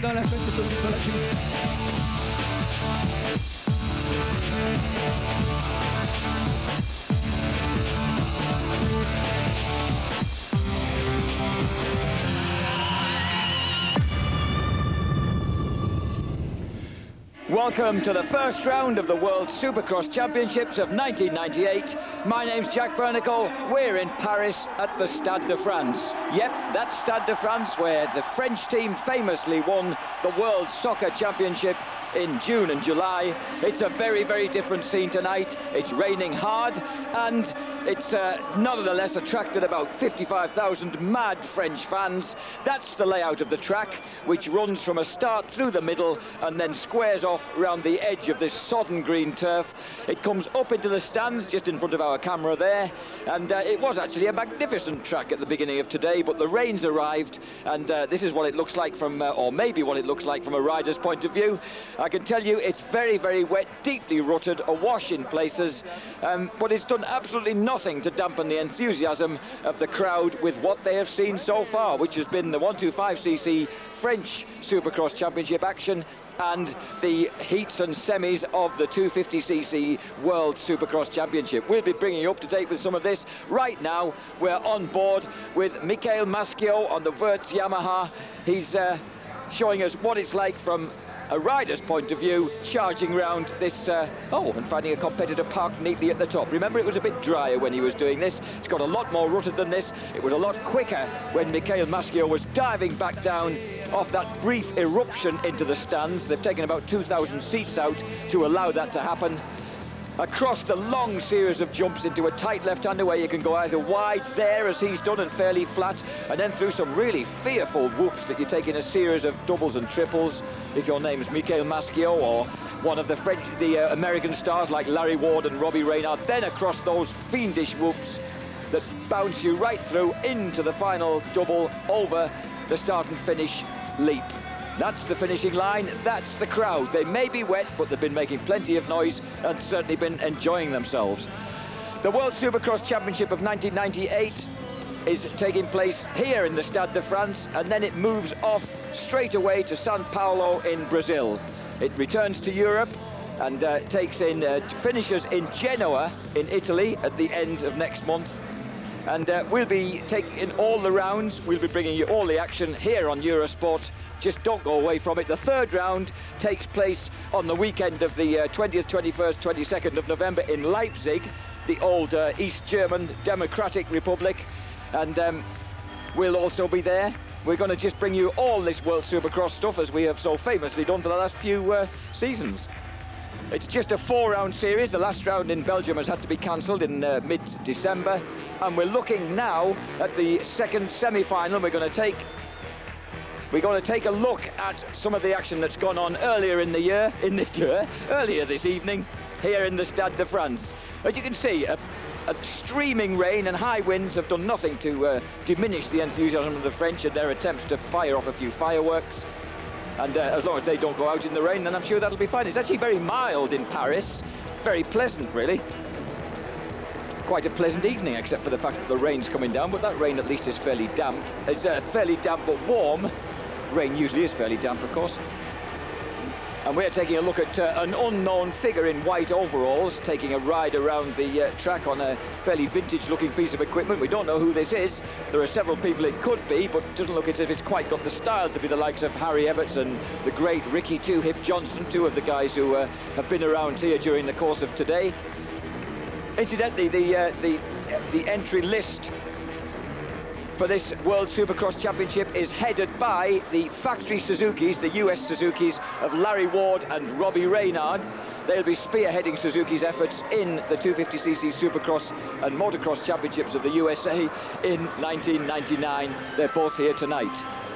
dans la fesse dans la chimie. Welcome to the first round of the World Supercross Championships of 1998. My name's Jack Bernacle. We're in Paris at the Stade de France. Yep, that's Stade de France, where the French team famously won the World Soccer Championship in June and July. It's a very, very different scene tonight. It's raining hard, and it's nonetheless attracted about 55,000 mad French fans. That's the layout of the track, which runs from a start through the middle and then squares off round the edge of this sodden green turf. It comes up into the stands just in front of our camera there, and it was actually a magnificent track at the beginning of today, but the rain's arrived, and this is what it looks like from, or maybe what it looks like from a rider's point of view. I can tell you it's very, very wet, deeply rutted, awash in places, but it's done absolutely nothing to dampen the enthusiasm of the crowd with what they have seen so far, which has been the 125cc French Supercross Championship action and the heats and semis of the 250cc World Supercross Championship. We'll be bringing you up to date with some of this. Right now, we're on board with Michael Maschio on the Wurz Yamaha. He's showing us what it's like from a rider's point of view, charging round this, and finding a competitor parked neatly at the top. Remember, it was a bit drier when he was doing this. It's got a lot more rutted than this. It was a lot quicker when Michael Maschio was diving back down off that brief eruption into the stands. They've taken about 2,000 seats out to allow that to happen. Across the long series of jumps into a tight left-hander where you can go either wide there, as he's done, and fairly flat, and then through some really fearful whoops that you take in a series of doubles and triples if your name's Michael Maschio or one of the American stars like Larry Ward and Robbie Reynard, then across those fiendish whoops that bounce you right through into the final double over the start and finish leap. That's the finishing line, that's the crowd. They may be wet, but they've been making plenty of noise and certainly been enjoying themselves. The World Supercross Championship of 1998 is taking place here in the Stade de France, and then it moves off straight away to Sao Paulo in Brazil. It returns to Europe and finishes in Genoa in Italy at the end of next month. And we'll be taking all the rounds. We'll be bringing you all the action here on Eurosport. Just don't go away from it. The third round takes place on the weekend of the 20th, 21st, 22nd of November in Leipzig, the old East German Democratic Republic. And we'll also be there. We're going to just bring you all this World Supercross stuff, as we have so famously done for the last few seasons. It's just a 4-round series. The last round in Belgium has had to be cancelled in mid-December. And we're looking now at the second semi-final. We're going to take a look at some of the action that's gone on earlier earlier this evening here in the Stade de France. As you can see, a streaming rain and high winds have done nothing to diminish the enthusiasm of the French and their attempts to fire off a few fireworks. And as long as they don't go out in the rain, then I'm sure that'll be fine. It's actually very mild in Paris, very pleasant really. Quite a pleasant evening, except for the fact that the rain's coming down, but that rain at least is fairly damp. It's fairly damp but warm. Rain usually is fairly damp, of course. And we're taking a look at an unknown figure in white overalls taking a ride around the track on a fairly vintage-looking piece of equipment. We don't know who this is. There are several people it could be, but it doesn't look as if it's quite got the style to be the likes of Harry Everts and the great Ricky Two-Hip Johnson, two of the guys who have been around here during the course of today. Incidentally, the entry list for this World Supercross Championship is headed by the factory Suzukis, the US Suzukis of Larry Ward and Robbie Reynard. They'll be spearheading Suzuki's efforts in the 250cc Supercross and Motocross Championships of the USA in 1999. They're both here tonight.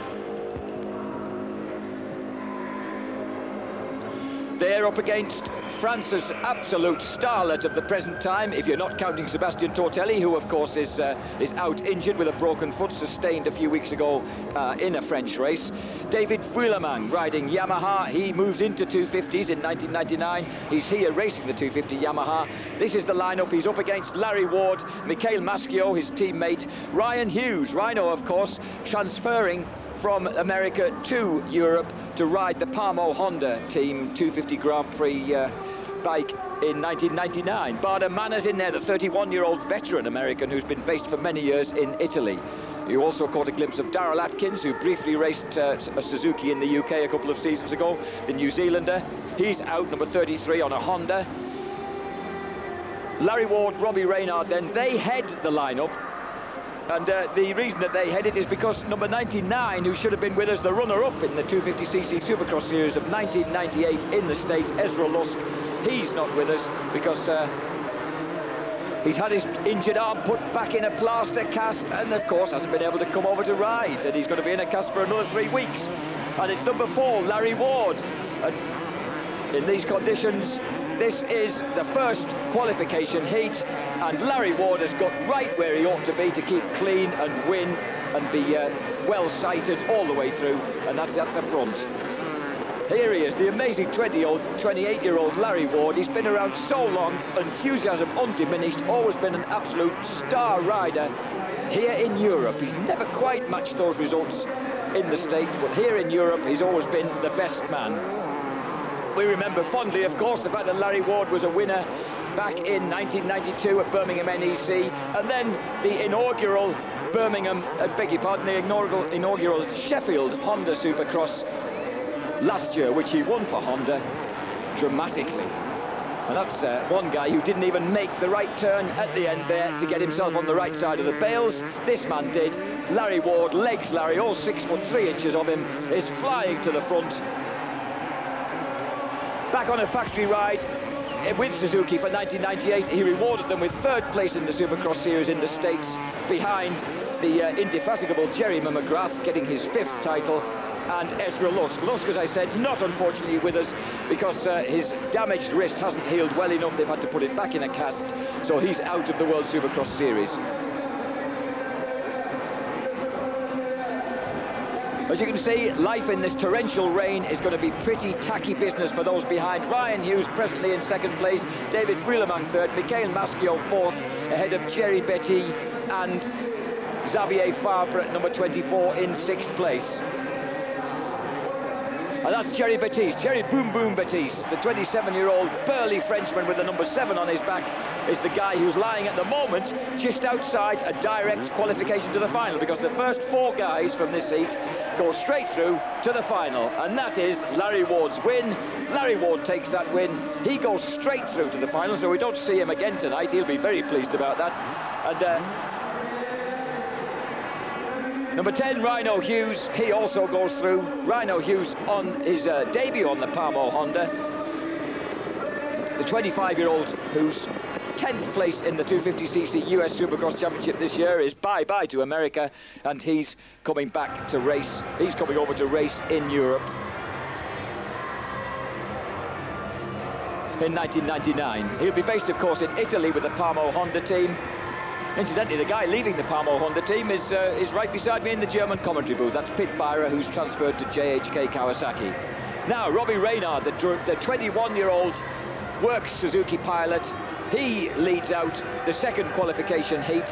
They're up against France's absolute starlet of the present time, if you're not counting Sébastien Tortelli, who of course is out injured with a broken foot sustained a few weeks ago in a French race. David Vuillemin riding Yamaha. He moves into 250s in 1999. He's here racing the 250 Yamaha. This is the lineup. He's up against Larry Ward, Michael Maschio, his teammate, Ryan Hughes, Rhino of course, transferring from America to Europe to ride the Palmo Honda Team 250 Grand Prix bike in 1999. Bada Manna's in there, the 31-year-old veteran American who's been based for many years in Italy. You also caught a glimpse of Darrell Atkins, who briefly raced a Suzuki in the UK a couple of seasons ago, the New Zealander. He's out, number 33, on a Honda. Larry Ward, Robbie Reynard, then, they head the lineup. And the reason that they head it is because number 99, who should have been with us, the runner-up in the 250cc Supercross Series of 1998 in the States, Ezra Lusk, he's not with us because he's had his injured arm put back in a plaster cast and, of course, hasn't been able to come over to ride. And he's going to be in a cast for another 3 weeks. And it's number 4, Larry Ward. And in these conditions, this is the first qualification heat, and Larry Ward has got right where he ought to be to keep clean and win and be well sighted all the way through, and that's at the front. Here he is, the amazing 28-year-old Larry Ward. He's been around so long, enthusiasm undiminished, always been an absolute star rider here in Europe. He's never quite matched those results in the States, but here in Europe he's always been the best man. We remember fondly, of course, the fact that Larry Ward was a winner back in 1992 at Birmingham NEC, and then the inaugural inaugural Sheffield Honda Supercross last year, which he won for Honda dramatically. And that's one guy who didn't even make the right turn at the end there to get himself on the right side of the bales. This man did. Larry Ward, legs Larry, all 6'3" of him, is flying to the front. Back on a factory ride with Suzuki for 1998, he rewarded them with 3rd place in the Supercross Series in the States, behind the indefatigable Jerry McGrath, getting his 5th title, and Ezra Lusk. Lusk, as I said, not unfortunately with us because his damaged wrist hasn't healed well enough. They've had to put it back in a cast, so he's out of the World Supercross Series. As you can see, life in this torrential rain is going to be pretty tacky business for those behind. Ryan Hughes presently in 2nd place, David Brilleman 3rd, Mikhail Maschio 4th, ahead of Jerry Betty and Xavier Fabre at number 24 in 6th place. And that's Jerry Batiste, Jerry Boom Boom Batiste, the 27-year-old burly Frenchman with the number 7 on his back, is the guy who's lying at the moment just outside a direct qualification to the final, because the first 4 guys from this heat go straight through to the final, and that is Larry Ward's win. Larry Ward takes that win. He goes straight through to the final, so we don't see him again tonight. He'll be very pleased about that. And number 10, Rhino Hughes, he also goes through. Rhino Hughes on his debut on the Palmo Honda. The 25-year-old who's 10th place in the 250cc US Supercross Championship this year is bye-bye to America, and he's coming back to race. He's coming over to race in Europe in 1999. He'll be based, of course, in Italy with the Palmo Honda team. Incidentally, the guy leaving the Palmo Honda team is right beside me in the German commentary booth. That's Pit Byra, who's transferred to JHK Kawasaki. Now, Robbie Reynard, the 21-year-old works Suzuki pilot, he leads out the 2nd qualification heat.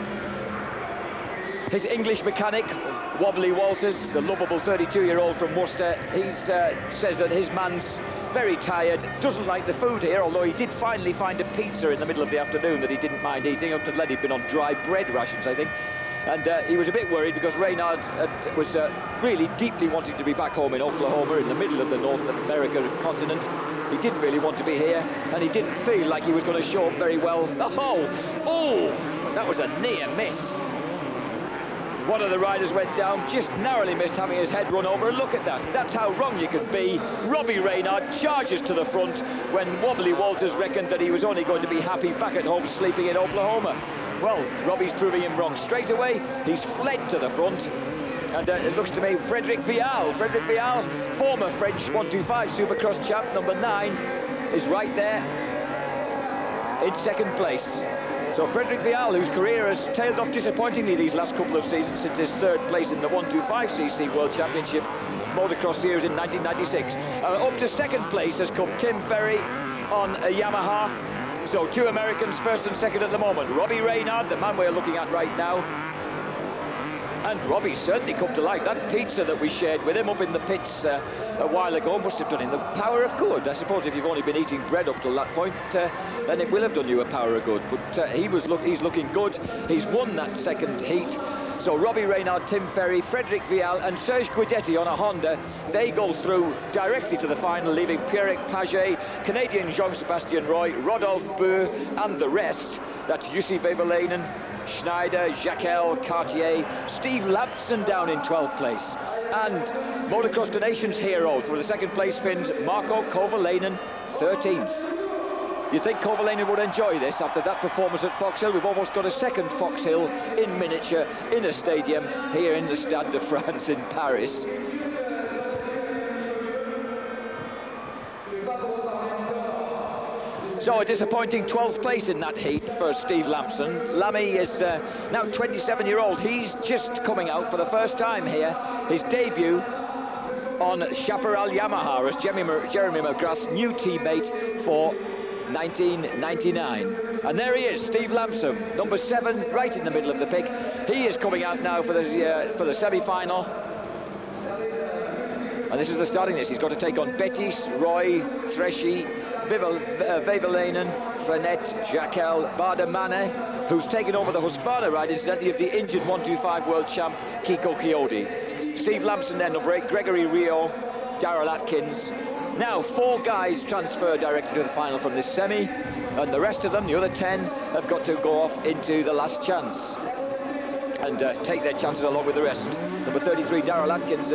His English mechanic, Wobbly Walters, the lovable 32-year-old from Worcester, he says that his man's very tired, doesn't like the food here, although he did finally find a pizza in the middle of the afternoon that he didn't mind eating. Up to then he'd been on dry bread rations, I think. And he was a bit worried because Reynard was really deeply wanting to be back home in Oklahoma, in the middle of the North America continent. He didn't really want to be here, and he didn't feel like he was going to show up very well. Oh, that was a near miss. One of the riders went down, just narrowly missed having his head run over. Look at that. That's how wrong you can be. Robbie Reynard charges to the front when Wobbly Walters reckoned that he was only going to be happy back at home sleeping in Oklahoma. Well, Robbie's proving him wrong. Straight away, he's fled to the front. And it looks to me, Frederic Vial, former French 125 Supercross champ, number 9, is right there in 2nd place. So Frederic Vial, whose career has tailed off disappointingly these last couple of seasons since his 3rd place in the 125cc World Championship Motocross Series in 1996. Up to 2nd place has come Tim Ferry on a Yamaha. So 2 Americans, 1st and 2nd at the moment. Robbie Reynard, the man we're looking at right now, And Robbie's certainly come to life. That pizza that we shared with him up in the pits a while ago must have done him the power of good. I suppose if you've only been eating bread up till that point, then it will have done you a power of good. But he's looking good. He's won that second heat. So Robbie Reynard, Tim Ferry, Frederic Vial and Serge Guidetti on a Honda, they go through directly to the final, leaving Pierrick Paget, Canadian Jean-Sébastien Roy, Rodolphe Beu and the rest. That's Jussi Väiväläinen, Schneider, Jacquel, Cartier, Steve Lampson down in 12th place. And Motocross the Nation's hero for the second place Finns, Marko Kovalainen, 13th. You'd think Kovalainen would enjoy this after that performance at Fox Hill. We've almost got a second Fox Hill in miniature in a stadium here in the Stade de France in Paris. So a disappointing 12th place in that heat for Steve Lampson. Lammy is now 27-year-old. He's just coming out for the first time here. His debut on Chaparral Yamaha as Jeremy McGrath's new teammate for 1999. And there he is, Steve Lampson, number 7, right in the middle of the pick. He is coming out now for the semi-final. And this is the starting list. He's got to take on Bettis, Roy, Threshy, Väiväläinen, Frenette, Jacquel, Bardemane, who's taken over the Husqvarna ride, incidentally, of the injured 125 world champ, Kiko Chiodi. Steve Lampson then, number 8, Gregory Rio, Darrell Atkins. Now, 4 guys transfer directly to the final from this semi, and the rest of them, the other 10, have got to go off into the last chance and take their chances along with the rest. Number 33, Darrell Atkins,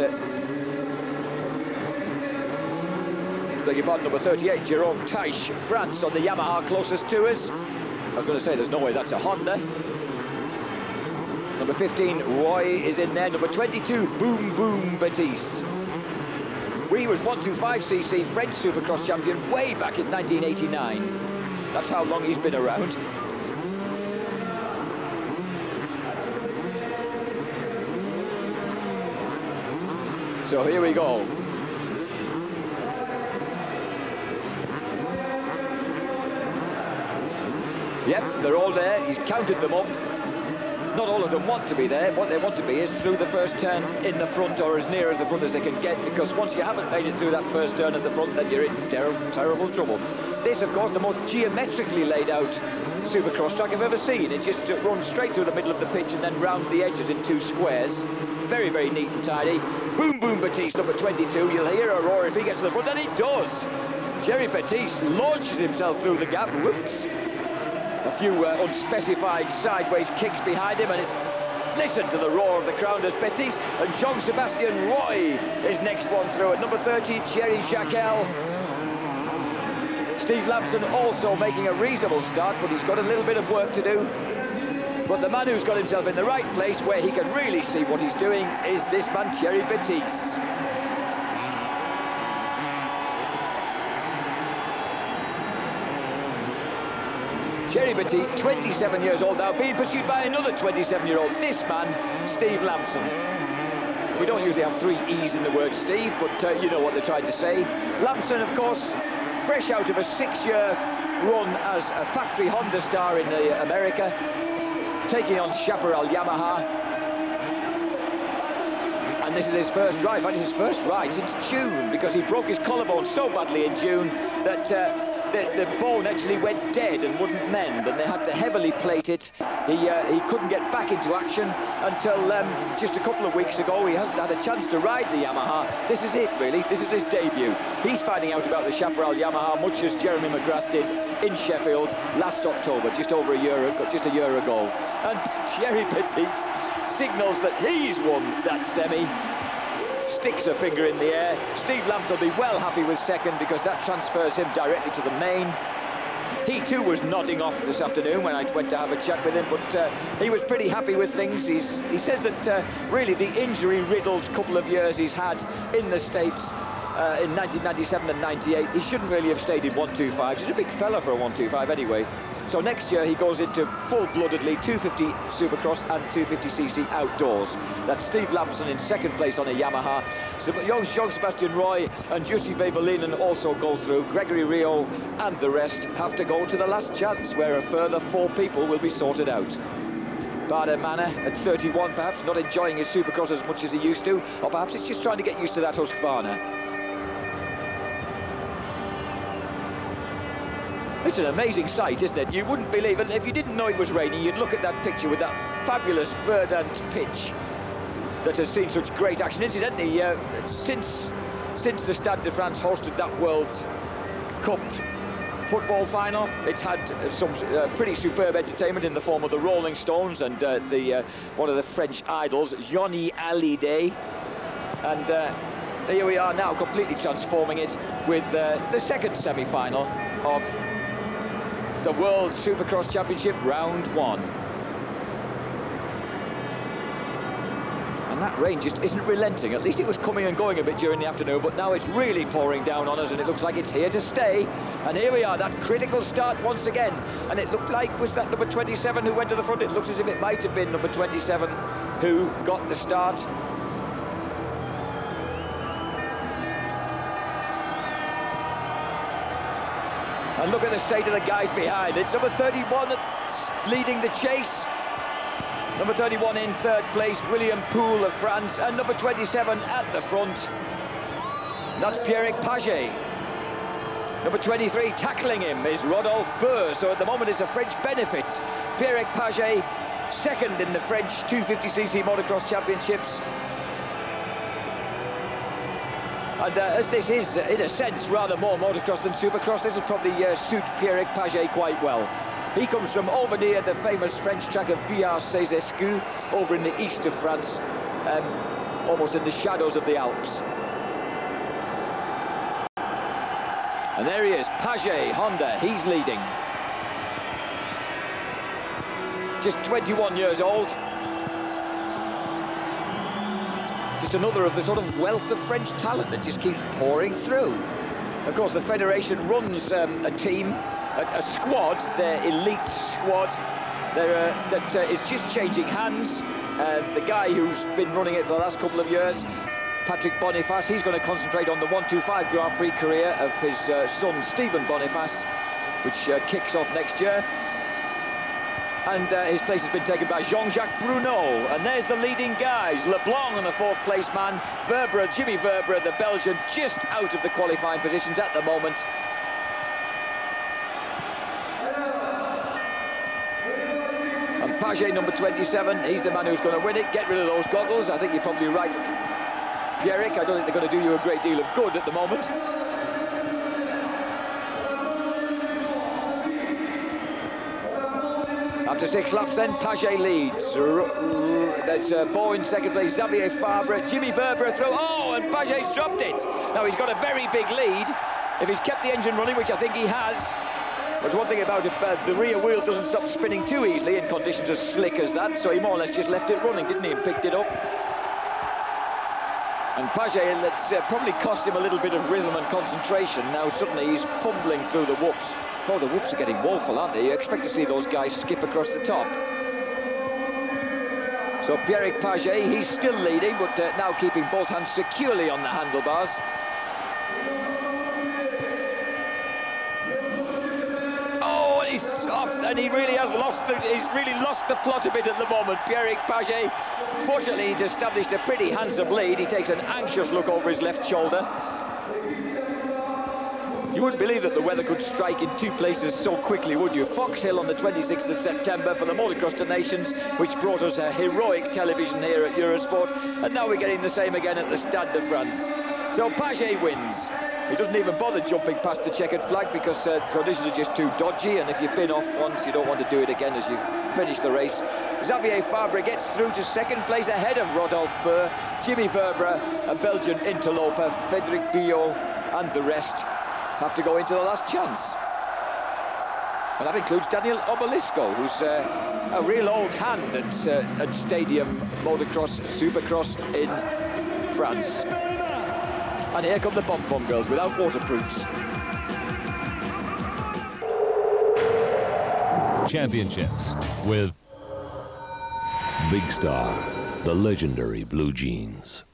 beg your pardon, number 38, Jerome Taish, France, on the Yamaha closest to us. I was going to say, there's no way that's a Honda. Number 15, Roy is in there. Number 22, Boom Boom Batiste. He was 125cc French Supercross champion way back in 1989. That's how long he's been around. So here we go. Yep, they're all there. He's counted them up. Not all of them want to be there. What they want to be is through the first turn in the front, or as near as the front as they can get, because once you haven't made it through that first turn at the front, then you're in terrible trouble. This, of course, the most geometrically laid out Supercross track I've ever seen. It just runs straight through the middle of the pitch and then round the edges in 2 squares. Very, very neat and tidy. Boom Boom Batiste, number 22. You'll hear a roar if he gets to the front, and he does. Jerry Batiste launches himself through the gap. Whoops. A few unspecified sideways kicks behind him, and listen to the roar of the crowd as Bettis and Jean-Sébastien Roy is next one through at number 30, Thierry Jacquel. Steve Lampson also making a reasonable start, but he's got a little bit of work to do. But the man who's got himself in the right place where he can really see what he's doing is this man, Thierry Bettis. Thierry Batiste, 27 years old now, being pursued by another 27-year-old, this man, Steve Lampson. We don't usually have 3 E's in the word Steve, but you know what they're trying to say. Lampson, of course, fresh out of a 6-year run as a factory Honda star in America, taking on Chaparral Yamaha. And this is his first ride. In fact, it's his first ride since June, because he broke his collarbone so badly in June that the bone actually went dead and wouldn't mend, and they had to heavily plate it. He couldn't get back into action until just a couple of weeks ago. He hasn't had a chance to ride the Yamaha. This is it, really. This is his debut. He's finding out about the Chaparral Yamaha much as Jeremy McGrath did in Sheffield last October, just a year ago. And Thierry Batiste signals that he's won that semi. Sticks a finger in the air. Steve Lampson will be well happy with second, because that transfers him directly to the main. He too was nodding off this afternoon when I went to have a chat with him, but he was pretty happy with things. He says that really the injury-riddled couple of years he's had in the States in 1997 and 98, he shouldn't really have stayed in 125. He's a big fella for a 125 anyway. So next year he goes into full-bloodedly 250 Supercross and 250cc outdoors. That's Steve Lampson in second place on a Yamaha. So Jean-Sébastien Roy and Jussi Väiväläinen also go through. Gregory Rio and the rest have to go to the last chance, where a further 4 people will be sorted out. Bada Manor at 31, perhaps not enjoying his Supercross as much as he used to, or perhaps it's just trying to get used to that Husqvarna. It's an amazing sight, isn't it? You wouldn't believe it. If you didn't know it was raining, you'd look at that picture with that fabulous verdant pitch that has seen such great action. Incidentally, since the Stade de France hosted that World Cup football final, it's had some pretty superb entertainment in the form of the Rolling Stones and one of the French idols, Johnny Hallyday. And here we are now, completely transforming it with the second semi-final of the World Supercross Championship Round 1. And that rain just isn't relenting. At least it was coming and going a bit during the afternoon, but now it's really pouring down on us, and it looks like it's here to stay. And here we are, that critical start once again. And it looked like, was that number 27 who went to the front? It looks as if it might have been number 27 who got the start. And look at the state of the guys behind. It's number 31 that's leading the chase. Number 31 in third place, William Poole of France, and number 27 at the front. That's Pierrick Paget. Number 23 tackling him is Rodolphe Beur. So at the moment it's a French benefit. Pierrick Paget, second in the French 250cc motocross championships. And as this is, in a sense, rather more motocross than supercross, this will probably suit Pierrick Paget quite well. He comes from over near the famous French track of Villars-sez-Escoues, over in the east of France, almost in the shadows of the Alps. And there he is, Paget, Honda, he's leading. Just 21 years old. Just another of the sort of wealth of French talent that just keeps pouring through. Of course, the Federation runs a team, a squad, their elite squad, that is just changing hands. The guy who's been running it for the last couple of years, Patrick Boniface, he's going to concentrate on the 125 Grand Prix career of his son, Stephen Boniface, which kicks off next year. And his place has been taken by Jean-Jacques Bruno. And there's the leading guys. Leblanc on the fourth place man. Verbre, Jimmy Verbre, the Belgian, just out of the qualifying positions at the moment. And Paget, number 27, he's the man who's going to win it. Get rid of those goggles. I think you're probably right, Pierrick. I don't think they're going to do you a great deal of good at the moment. After 6 laps then, Paget leads. That's Beau in second place, Xavier Fabre, Jimmy Verbre through. Oh, and Paget's dropped it. Now he's got a very big lead. If he's kept the engine running, which I think he has. There's one thing about it, the rear wheel doesn't stop spinning too easily in conditions as slick as that, so he more or less just left it running, didn't he, and picked it up. And Paget, that's probably cost him a little bit of rhythm and concentration. Now suddenly he's fumbling through the whoops. Oh, the whoops are getting woeful, aren't they? You expect to see those guys skip across the top. So Pierrick Paget, he's still leading, but now keeping both hands securely on the handlebars. Oh, and he's off, and he really has he's really lost the plot a bit at the moment, Pierrick Paget. Fortunately, he's established a pretty handsome lead. He takes an anxious look over his left shoulder. You wouldn't believe that the weather could strike in two places so quickly, would you? Fox Hill on the 26th of September for the Motocross des Nations, which brought us a heroic television here at Eurosport, and now we're getting the same again at the Stade de France. So Paget wins. He doesn't even bother jumping past the checkered flag because conditions are just too dodgy, and if you've been off once, you don't want to do it again as you finish the race. Xavier Fabre gets through to second place ahead of Rodolphe Beur, Jimmy Verbre, a Belgian interloper, Frédéric Billot, and the rest have to go into the last chance. And that includes Daniel Obelisco, who's a real old hand at Stadium Motocross, Supercross in France. And here come the Bom Bom Girls without waterproofs. Championships with Big Star, the legendary blue jeans.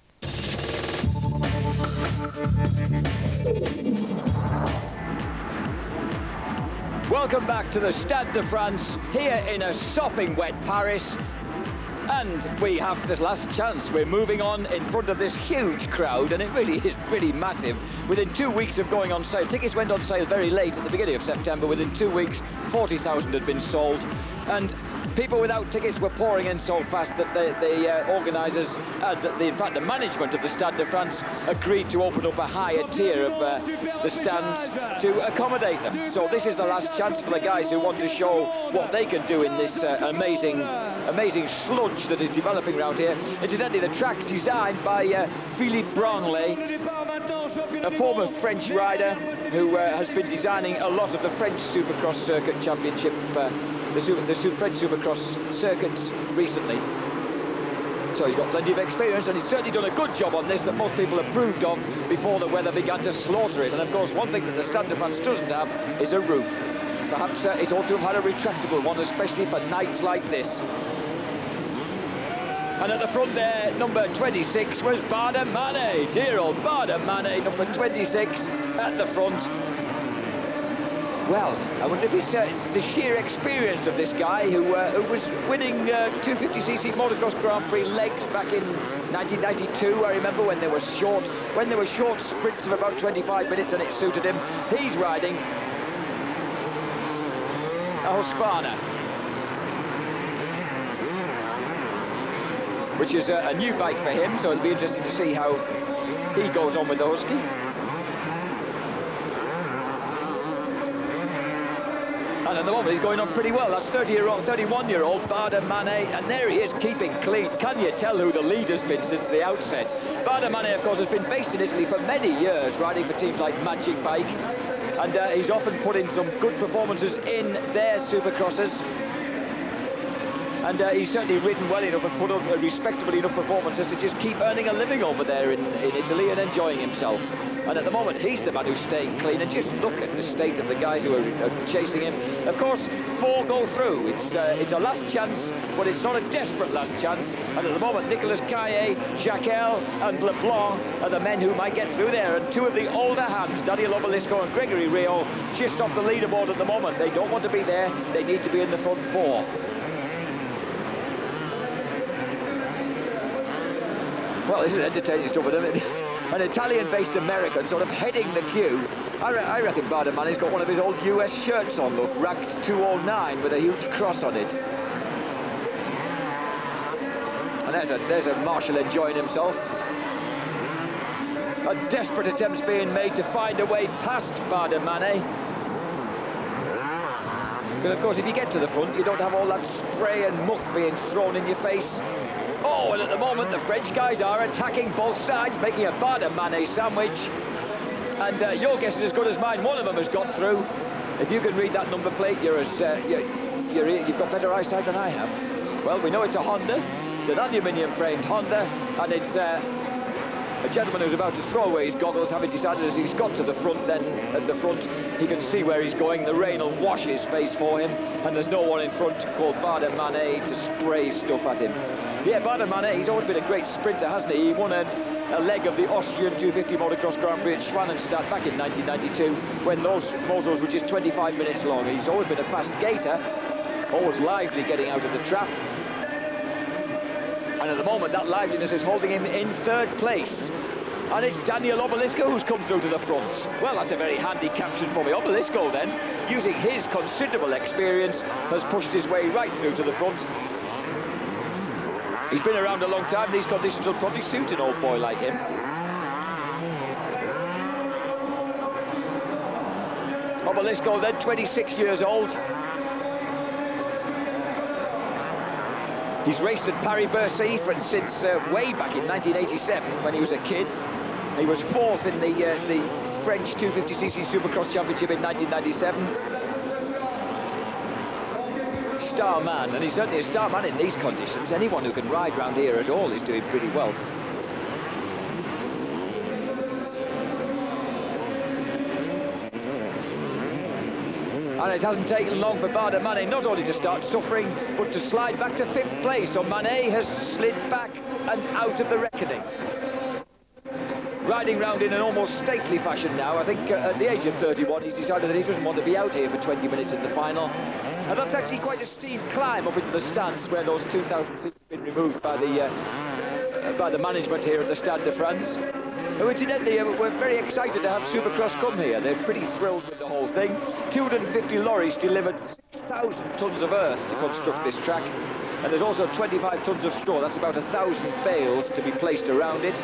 Welcome back to the Stade de France, here in a sopping wet Paris. And we have this last chance. We're moving on in front of this huge crowd, and it really is pretty massive. Within 2 weeks of going on sale, tickets went on sale very late at the beginning of September. Within 2 weeks, 40,000 had been sold. And people without tickets were pouring in so fast that the organisers, in fact the management of the Stade de France, agreed to open up a higher tier of the stands to accommodate them. So this is the last chance for the guys who want to show what they can do in this amazing sludge that is developing around here. Incidentally, the track designed by Philippe Branlet, a former French rider who has been designing a lot of the French Supercross Circuit Championship, the French Supercross circuits recently. So he's got plenty of experience, and he's certainly done a good job on this that most people approved of before the weather began to slaughter it. And of course, one thing that the Stade de France doesn't have is a roof. Perhaps it ought to have had a retractable one, especially for nights like this. And at the front there, number 26 was Bada Mane. Dear old Bada Mane, number 26 at the front. Well, I wonder if it's the sheer experience of this guy who was winning 250cc motocross Grand Prix legs back in 1992. I remember when they were short sprints of about 25 minutes, and it suited him. He's riding a Husqvarna, which is a new bike for him, so it'll be interesting to see how he goes on with the Husky. And at the moment he's going on pretty well. That's 31-year-old Bada Mane, and there he is keeping clean. Can you tell who the lead has been since the outset? Bada Mane, of course, has been based in Italy for many years, riding for teams like Magic Bike, and he's often put in some good performances in their supercrosses. And he's certainly ridden well enough and put up respectable enough performances to just keep earning a living over there in Italy and enjoying himself. And at the moment, he's the man who's staying clean. And just look at the state of the guys who are chasing him. Of course, 4 go through. It's a last chance, but it's not a desperate last chance. And at the moment, Nicolas Caillet, Jacquel and Leblanc are the men who might get through there. And 2 of the older hands, Daniel Obelisco and Gregory Rio, just off the leaderboard at the moment. They don't want to be there. They need to be in the front 4. Well, this is entertaining stuff, isn't it? An Italian-based American sort of heading the queue. I reckon Bada Mane's got one of his old US shirts on, look, ranked 209 with a huge cross on it. And there's a Marshall enjoying himself. A desperate attempts being made to find a way past Bada Mane. But of course, if you get to the front, you don't have all that spray and muck being thrown in your face. Oh, and at the moment, the French guys are attacking both sides, making a Bada Mane sandwich. And your guess is as good as mine. One of them has got through. If you can read that number plate, you've got better eyesight than I have. Well, we know it's a Honda. It's an aluminium-framed Honda, and it's a gentleman who's about to throw away his goggles, having decided as he's got to the front, then at the front he can see where he's going. The rain will wash his face for him, and there's no one in front called Bada Mane to spray stuff at him. Yeah, Bada Mane, he's always been a great sprinter, hasn't he? He won a leg of the Austrian 250 motocross Grand Prix at Schwanenstadt back in 1992, when those motors were just 25 minutes long. He's always been a fast gaiter, always lively getting out of the trap. And at the moment, that liveliness is holding him in 3rd place. And it's Daniel Obelisco who's come through to the front. Well, that's a very handy caption for me. Obelisco, then, using his considerable experience, has pushed his way right through to the front. He's been around a long time. These conditions will probably suit an old boy like him. Obelisco, then, 26 years old. He's raced at Paris-Bercy since way back in 1987 when he was a kid. He was 4th in the French 250cc Supercross Championship in 1997. Star man, and he's certainly a star man in these conditions. Anyone who can ride round here at all is doing pretty well. And it hasn't taken long for Bada Mane not only to start suffering, but to slide back to 5th place. So Mane has slid back and out of the reckoning. Riding round in an almost stately fashion now. I think at the age of 31, he's decided that he doesn't want to be out here for 20 minutes in the final. And that's actually quite a steep climb up into the stands where those 2,000 seats have been removed by the management here at the Stade de France. Who incidentally we're very excited to have Supercross come here. They're pretty thrilled with the whole thing. 250 lorries delivered 6,000 tons of earth to construct this track. And there's also 25 tons of straw. That's about 1,000 bales to be placed around it.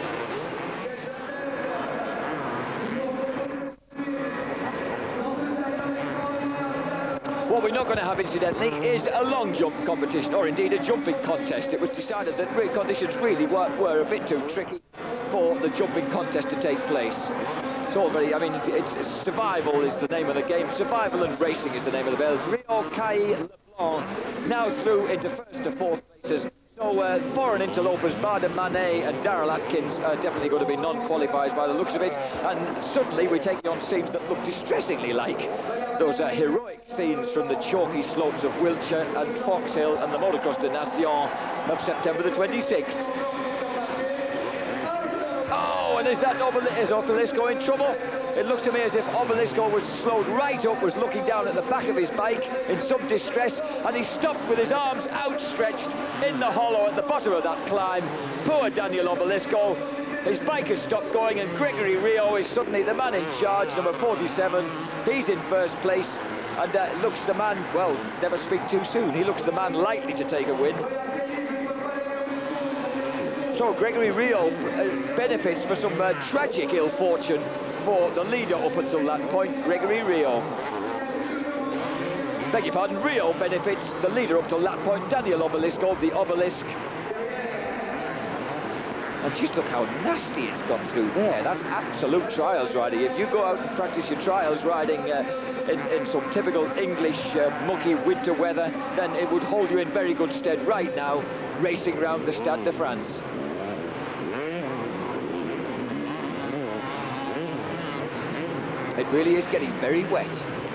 What we're not going to have, incidentally, is a long jump competition, or indeed a jumping contest. It was decided that conditions really were a bit too tricky for the jumping contest to take place. It's all very, I mean, it's survival is the name of the game. Survival and racing is the name of the bell. Rio, Cai, LeBlanc now through into first to fourth places. So foreign interlopers, Bada Manet and Daryl Atkins are definitely going to be non-qualifiers by the looks of it. And suddenly we take on scenes that look distressingly like those heroic scenes from the chalky slopes of Wiltshire and Foxhill and the Motocross de Nation of September the 26th. Oh, and is Obelisco in trouble? It looked to me as if Obelisco was slowed right up, was looking down at the back of his bike in some distress, and he stopped with his arms outstretched in the hollow at the bottom of that climb. Poor Daniel Obelisco. His bike has stopped going, and Gregory Rio is suddenly the man in charge, number 47. He's in first place, and looks the man, well, never speak too soon. He looks the man likely to take a win. So Gregory Rio benefits for some tragic ill fortune for the leader up until that point, Gregory Rio. Beg your pardon, Rio benefits the leader up till that point, Daniel Obelisco, the Obelisk. And just look how nasty it's gone through there. That's absolute trials riding. If you go out and practice your trials riding in some typical English mucky winter weather, then it would hold you in very good stead right now, racing round the Stade de France. It really is getting very wet.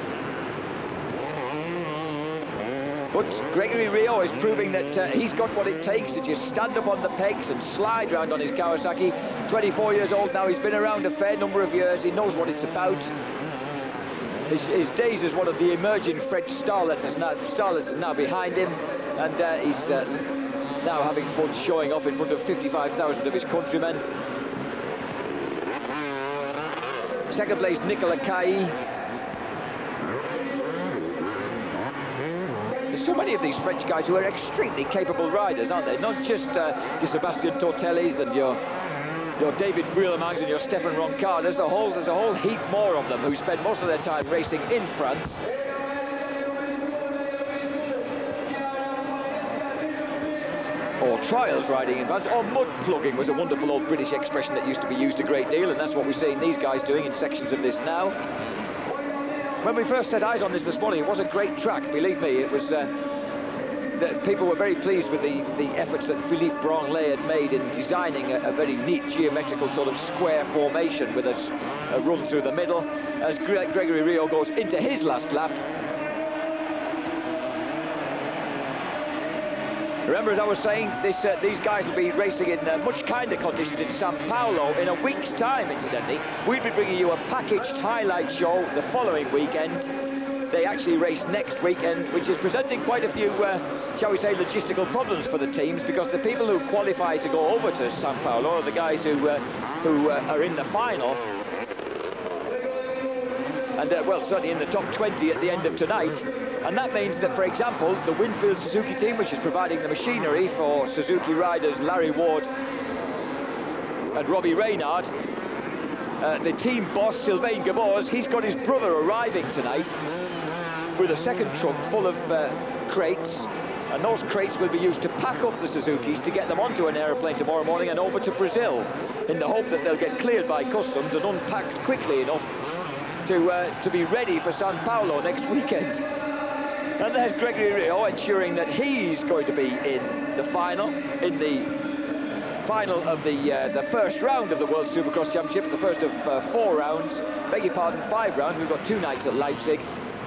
But Gregory Rio is proving that he's got what it takes to just stand up on the pegs and slide round on his Kawasaki. 24 years old now, he's been around a fair number of years, he knows what it's about. His days as one of the emerging French starlets is now behind him, and he's now having fun showing off in front of 55,000 of his countrymen. Second place, Nicolas Cai. There's so many of these French guys who are extremely capable riders, aren't they? Not just your Sébastien Tortellis and your David Brillemangs and your Stefan Roncard. There's a whole heap more of them who spend most of their time racing in France. Or trials riding in France, or mud plugging was a wonderful old British expression that used to be used a great deal, and that's what we're seeing these guys doing in sections of this now. When we first set eyes on this morning, it was a great track, believe me. It was people were very pleased with the efforts that Philippe Branlet had made in designing a very neat geometrical sort of square formation with a run through the middle as Gregory Rio goes into his last lap. Remember, as I was saying, these guys will be racing in much kinder conditions in Sao Paulo in a week's time, incidentally. We'll be bringing you a packaged highlight show the following weekend. They actually race next weekend, which is presenting quite a few, shall we say, logistical problems for the teams, because the people who qualify to go over to Sao Paulo are the guys who are in the final. And, well, certainly in the top 20 at the end of tonight. And that means that, for example, the Winfield Suzuki team, which is providing the machinery for Suzuki riders Larry Ward and Robbie Reynard, the team boss, Sylvain Gabors, he's got his brother arriving tonight with a second truck full of crates. And those crates will be used to pack up the Suzukis to get them onto an aeroplane tomorrow morning and over to Brazil, in the hope that they'll get cleared by customs and unpacked quickly enough to be ready for Sao Paulo next weekend. And there's Gregory Rio ensuring that he's going to be in the final of the first round of the World Supercross Championship, the first of 4 rounds. Beg your pardon, 5 rounds. We've got 2 nights at Leipzig.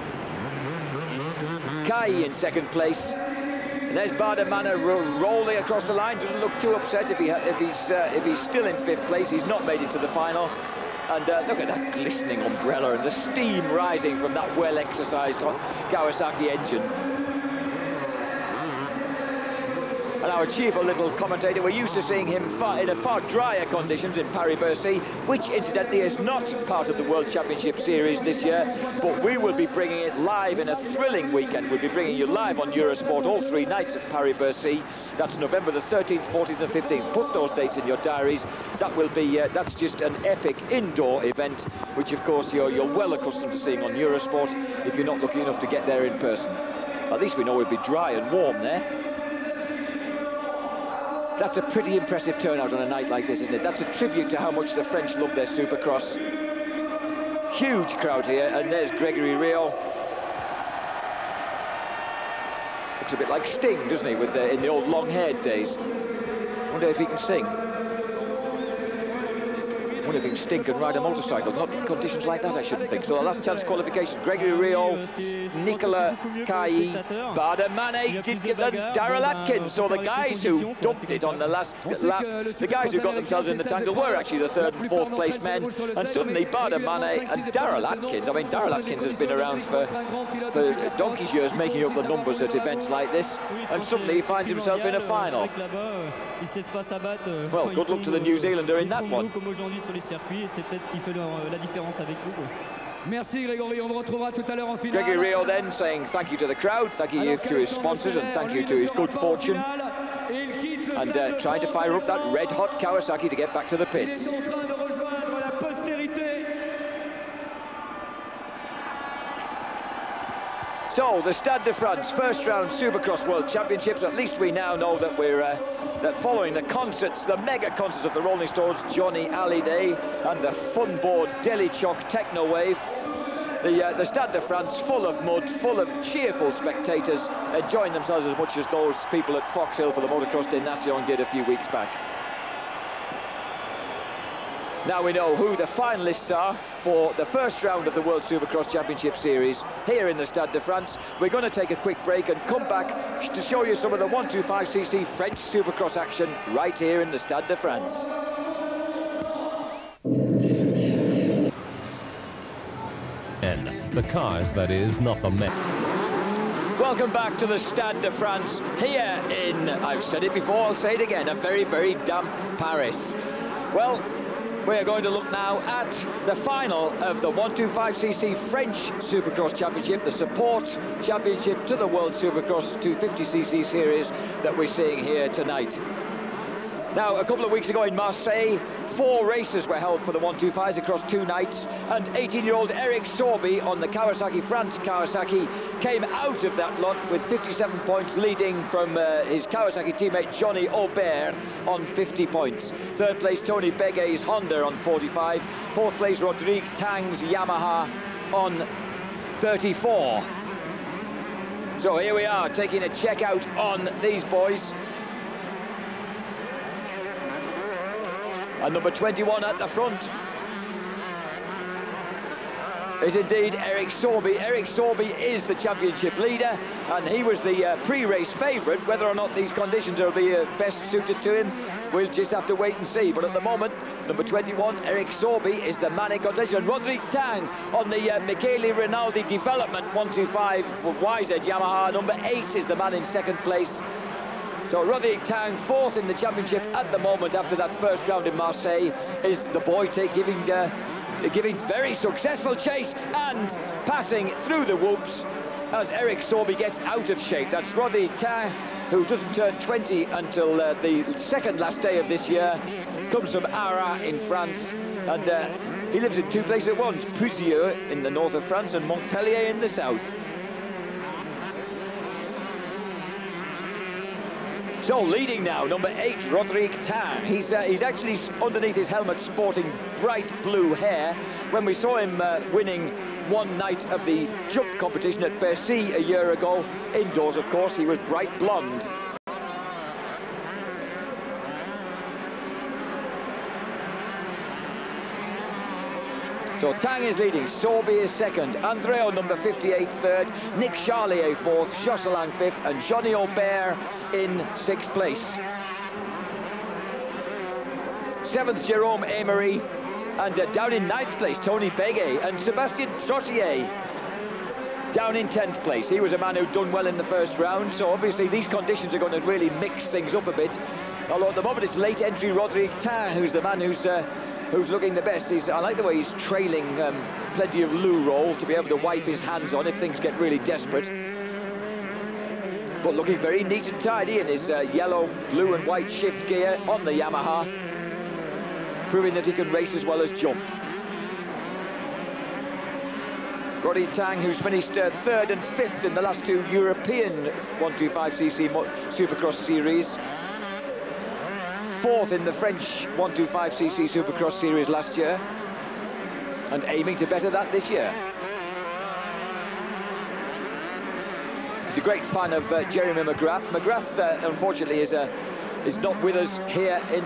Cai in second place. And there's Bada Manet rolling across the line. Doesn't look too upset if he's still in 5th place. He's not made it to the final. And look at that glistening umbrella and the steam rising from that well-exercised Kawasaki engine. And our cheerful little commentator. We're used to seeing him in far drier conditions in Paris-Bercy, which incidentally is not part of the World Championship Series this year, but we will be bringing it live in a thrilling weekend. We'll be bringing you live on Eurosport all 3 nights at Paris-Bercy. That's November the 13th, 14th and 15th. Put those dates in your diaries. That will be, that's just an epic indoor event, which of course you're well accustomed to seeing on Eurosport if you're not lucky enough to get there in person. At least we know it'll be dry and warm there. That's a pretty impressive turnout on a night like this, isn't it? That's a tribute to how much the French love their Supercross. Huge crowd here, and there's Gregory Rio. Looks a bit like Sting, doesn't he, with in the old long-haired days. Wonder if he can sing. Wonder if he can stink and ride a motorcycle. Not in conditions like that, I shouldn't think. So the last chance qualification, Gregory Rio, Nicolas Cailly, Bader Mane, Darrell Atkins. So the guys who dumped it on the last lap, the guys who got themselves in the tangle were actually the 3rd and 4th place men. And suddenly Bader Mane and Darrell Atkins, I mean Darrell Atkins has been around for donkey's years making up the numbers at events like this, and suddenly he finds himself in a final. Well, good luck to the New Zealander in that one. Merci Grégory, on vous retrouvera tout à l'heure en finale. Gregory Rio then saying thank you to the crowd, thank you to his sponsors and thank you to his good fortune, and trying to fire up that red-hot Kawasaki to get back to the pits. So, the Stade de France, first round Supercross World Championships. At least we now know that we're that following the concerts, the mega concerts of the Rolling Stones, Johnny Hallyday, and the Funboard Delichock Techno Wave. The Stade de France full of mud, full of cheerful spectators, enjoying themselves as much as those people at Fox Hill for the Motocross des Nations did a few weeks back. Now we know who the finalists are for the first round of the World Supercross Championship Series here in the Stade de France. We're going to take a quick break and come back to show you some of the 125cc French Supercross action right here in the Stade de France. And the cars, that is, not the men. Welcome back to the Stade de France here in, I've said it before, I'll say it again, a very, very damp Paris. Well, we're going to look now at the final of the 125cc French Supercross Championship, the support championship to the World Supercross 250cc series that we're seeing here tonight. Now, a couple of weeks ago in Marseille, 4 races were held for the 125s across 2 nights, and 18-year-old Eric Sorby on the Kawasaki, France Kawasaki, came out of that lot with 57 points, leading from his Kawasaki teammate Johnny Aubert on 50 points. 3rd place, Tony Begay's Honda on 45. 4th place, Rodrigue Tang's Yamaha on 34. So here we are, taking a check out on these boys. And number 21 at the front is indeed Eric Sorby. Eric Sorby is the championship leader, and he was the pre-race favourite. Whether or not these conditions will be best suited to him, we'll just have to wait and see. But at the moment, number 21, Eric Sorby, is the man in contention. And Rodrigue Tang on the Michele Rinaldi Development 125 YZ Yamaha. Number 8 is the man in 2nd place. So Rodrigue Tang, 4th in the championship at the moment after that first round in Marseille, is the boy giving very successful chase and passing through the whoops as Eric Sorby gets out of shape. That's Rodrigue Tang, who doesn't turn 20 until the 2nd last day of this year, comes from Arras in France, and he lives in 2 places at once, Puisieux in the north of France and Montpellier in the south. So leading now, number 8, Rodrigue Tang. He's actually underneath his helmet sporting bright blue hair. When we saw him winning one night of the jump competition at Bercy a year ago, indoors of course, he was bright blonde. So Tang is leading, Sorby is 2nd, Andreo number 58 3rd, Nick Charlier 4th, Josselin 5th, and Johnny Aubert in 6th place. 7th, Jerome Emery, and down in 9th place, Tony Begay and Sébastien Trottier. down in 10th place. He was a man who'd done well in the first round, so obviously these conditions are going to really mix things up a bit. Although at the moment it's late entry Rodrigue Tan who's the man who's looking the best. I like the way he's trailing plenty of loo roll to be able to wipe his hands on if things get really desperate. But looking very neat and tidy in his yellow, blue and white shift gear on the Yamaha, proving that he can race as well as jump. Rodrigue Tan, who's finished 3rd and 5th in the last 2 European 125cc Supercross series, 4th in the French 125cc Supercross series last year, and aiming to better that this year. He's a great fan of Jeremy McGrath. McGrath, unfortunately, is not with us here in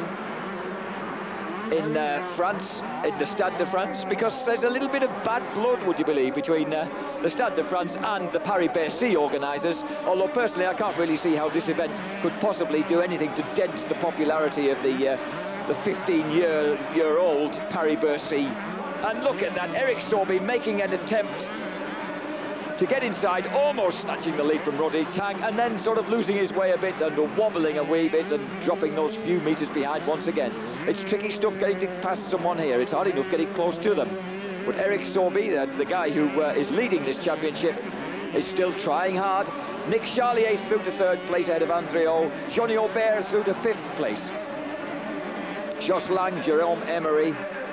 France, in the Stade de France, because there's a little bit of bad blood, would you believe, between the Stade de France and the Paris-Bercy organisers, although personally I can't really see how this event could possibly do anything to dent the popularity of the 15-year-old Paris-Bercy. And look at that, Eric Sorby making an attempt to get inside, almost snatching the lead from Rodrigue Tan, and then sort of losing his way a bit and wobbling a wee bit and dropping those few metres behind once again. It's tricky stuff getting past someone here. It's hard enough getting close to them. But Eric Sorby, the guy who is leading this championship, is still trying hard. Nick Charlier through to 3rd place ahead of Andréo. Johnny Aubert through to 5th place. Jocelyn, Jérôme Emery.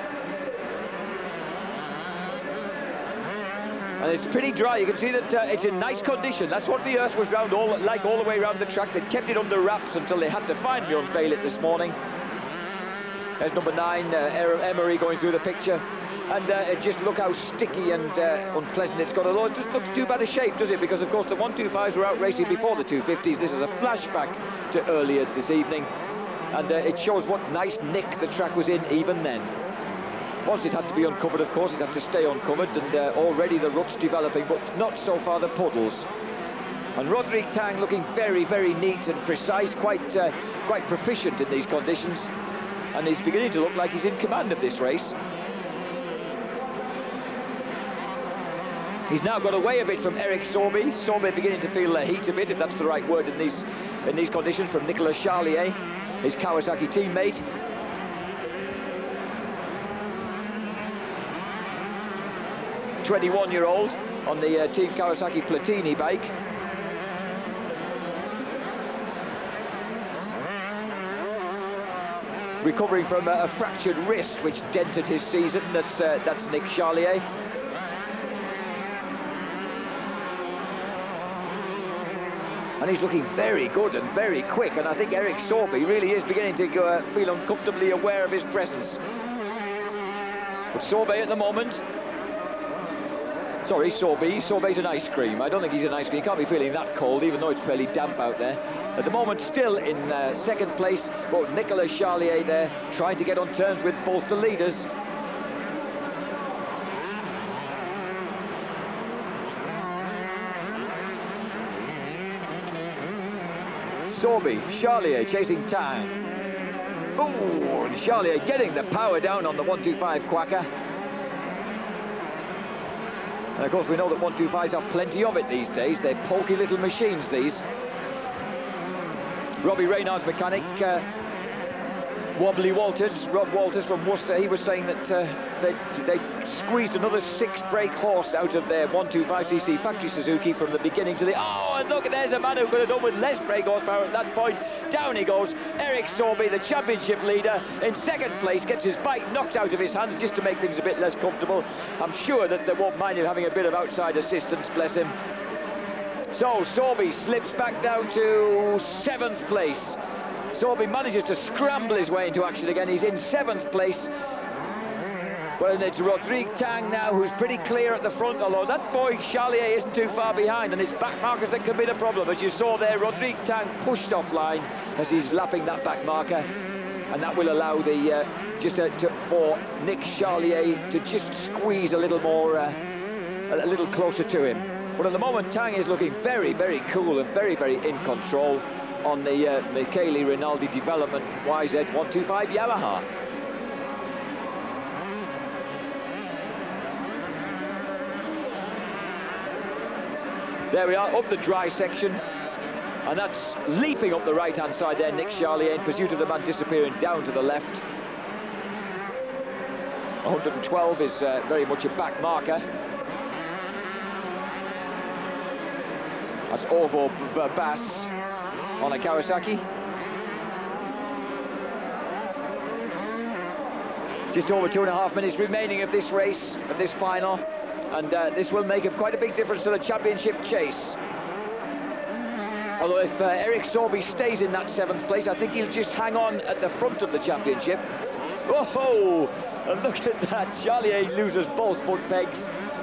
And it's pretty dry. You can see that it's in nice condition. That's what the earth was all the way around the track. They kept it under wraps until they had to finally unveil it this morning. There's number 9, Emery, going through the picture. And just look how sticky and unpleasant it's got. Although it just looks too bad a shape, does it? Because, of course, the 125s were out racing before the 250s. This is a flashback to earlier this evening. And it shows what nice nick the track was in even then. Once it had to be uncovered, of course, it had to stay uncovered, and already the rut's developing, but not so far the puddles. And Rodrigue Tan looking very, very neat and precise, quite proficient in these conditions, and he's beginning to look like he's in command of this race. He's now got away a bit from Eric Sorby. Sorby beginning to feel the heat a bit, if that's the right word in these conditions, from Nicolas Charlier, his Kawasaki teammate. 21-year-old on the Team Kawasaki Platini bike. Recovering from a fractured wrist which dented his season. That's Nick Charlier. And he's looking very good and very quick, and I think Eric Sorby really is beginning to feel uncomfortably aware of his presence. But Sorby at the moment... Sorry, Sorby. Sorby's an ice cream. I don't think he's an ice cream. He can't be feeling that cold, even though it's fairly damp out there. At the moment, still in 2nd place, but Nicolas Charlier there, trying to get on terms with both the leaders. Sorby, Charlier chasing Tan. Oh, and Charlier getting the power down on the 125 Quacker. And of course we know that 125s have plenty of it these days. They're pokey little machines, these. Robbie Reynard's mechanic, Wobbly Walters, Rob Walters from Worcester, he was saying that they squeezed another 6-brake horse out of their 125cc factory Suzuki from the beginning to the... Oh, and look, there's a man who could have done with less brake horsepower at that point. Down he goes. Eric Sorby, the championship leader, in 2nd place, gets his bike knocked out of his hands just to make things a bit less comfortable. I'm sure that they won't mind him having a bit of outside assistance, bless him. So Sorby slips back down to 7th place. Sorby manages to scramble his way into action again. He's in 7th place. Well, it's Rodrigue Tan now, who's pretty clear at the front, although that boy Charlier isn't too far behind, and it's back markers that could be the problem. As you saw there, Rodrigue Tan pushed offline as he's lapping that back marker, and that will allow the for Nick Charlier to just squeeze a little more, a little closer to him. But at the moment, Tang is looking very, very cool and very, very in control on the Michele Rinaldi Development YZ125 Yamaha. There we are, up the dry section. And that's leaping up the right-hand side there, Nick Charlier, in pursuit of the man disappearing down to the left. 112 is very much a back marker. That's Ovo Bass on a Kawasaki. Just over 2.5 minutes remaining of this race, of this final, and this will make quite a big difference to the championship chase. Although if Eric Sorby stays in that 7th place, I think he'll just hang on at the front of the championship. Oh, and look at that, Charlier loses both foot pegs.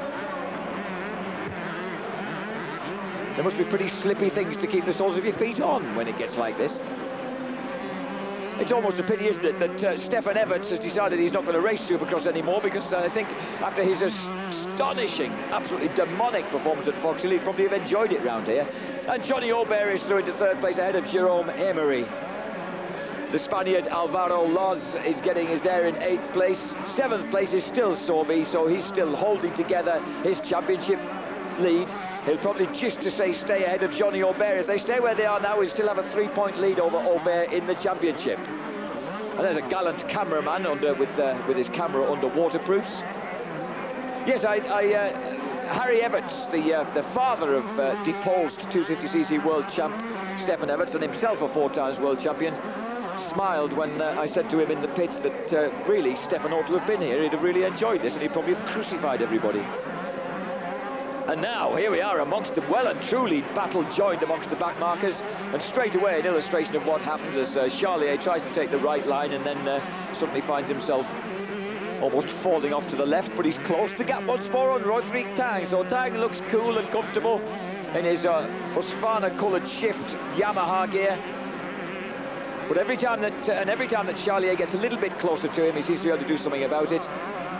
There must be pretty slippy things to keep the soles of your feet on when it gets like this. It's almost a pity, isn't it, that Stefan Everts has decided he's not going to race Supercross anymore, because I think after his astonishing, absolutely demonic performance at Fox Hill, he'd probably have enjoyed it round here. And Johnny Aubert is through into 3rd place ahead of Jerome Emery. The Spaniard Alvaro Loz is there in 8th place. 7th place is still Sorby, so he's still holding together his championship lead. He'll probably just to say stay ahead of Johnny Aubert. If they stay where they are now, he'll still have a 3-point lead over Aubert in the championship. And there's a gallant cameraman with his camera under waterproofs. Yes, Harry Everts, the father of deposed 250cc world champ Stefan Everts, and himself a 4-times world champion, smiled when I said to him in the pits that really Stefan ought to have been here. He'd have really enjoyed this, and he'd probably have crucified everybody. And now, here we are amongst them, well and truly battle joined amongst the back markers, and straight away an illustration of what happens as Charlier tries to take the right line and then suddenly finds himself almost falling off to the left, but he's close to gap once more on Roderick Tang. So Tang looks cool and comfortable in his Husqvarna coloured shift Yamaha gear. But every time that Charlier gets a little bit closer to him, he seems to be able to do something about it.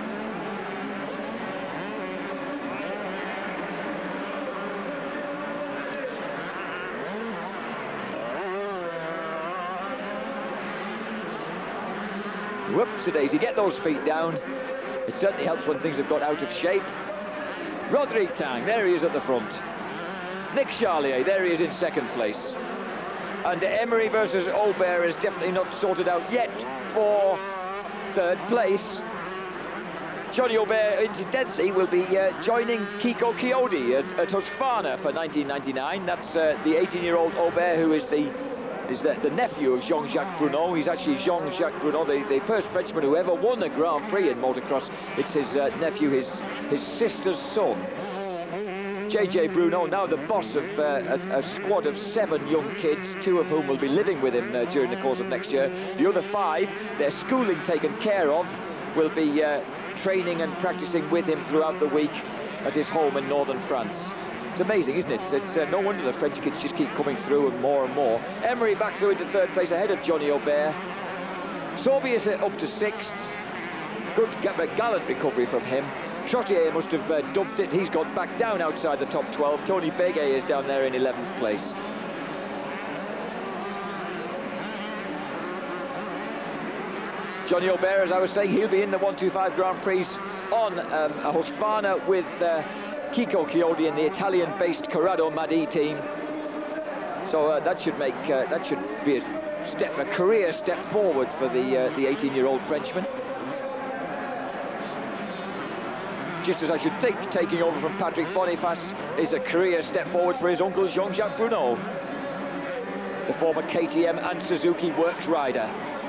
Whoops-a-daisy, get those feet down. It certainly helps when things have got out of shape. Roderick Tang, there he is at the front. Nick Charlier, there he is in 2nd place. And Emery versus Aubert is definitely not sorted out yet for 3rd place. Johnny Aubert, incidentally, will be joining Kiko Chiodi at Husqvarna for 1999. That's the 18-year-old Aubert, who is the nephew of Jean-Jacques Brunot. He's actually Jean-Jacques Brunot, the first Frenchman who ever won a Grand Prix in motocross. It's his nephew, his sister's son. JJ Brunot, now the boss of a squad of 7 young kids, 2 of whom will be living with him during the course of next year. The other 5, their schooling taken care of, will be training and practicing with him throughout the week at his home in northern France. It's amazing, isn't it? It's no wonder the French kids just keep coming through and more and more. Emery back through into 3rd place ahead of Johnny Aubert. Sorby is up to 6th. Good, gallant recovery from him. Trottier must have dumped it. He's got back down outside the top 12. Tony Begay is down there in 11th place. Johnny Aubert, as I was saying, he'll be in the 125 Grand Prix on a Husqvarna with Kiko Chiodi in the Italian-based Corrado Madi team. So that should be a career step forward for the 18-year-old Frenchman. Just as I should think taking over from Patrick Boniface is a career step forward for his uncle Jean-Jacques Brunot, the former KTM and Suzuki Works rider.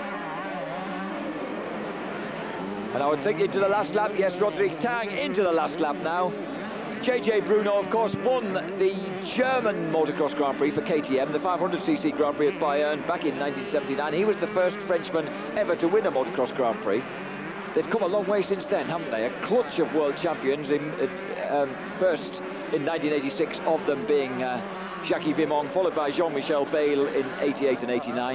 And I would think into the last lap, yes, Roderick Tang into the last lap now. JJ Brunot, of course, won the German Motocross Grand Prix for KTM, the 500cc Grand Prix at Bayern back in 1979. He was the first Frenchman ever to win a Motocross Grand Prix. They've come a long way since then, haven't they? A clutch of world champions, first in 1986, of them being Jackie Vimong, followed by Jean-Michel Bayle in 88 and 89.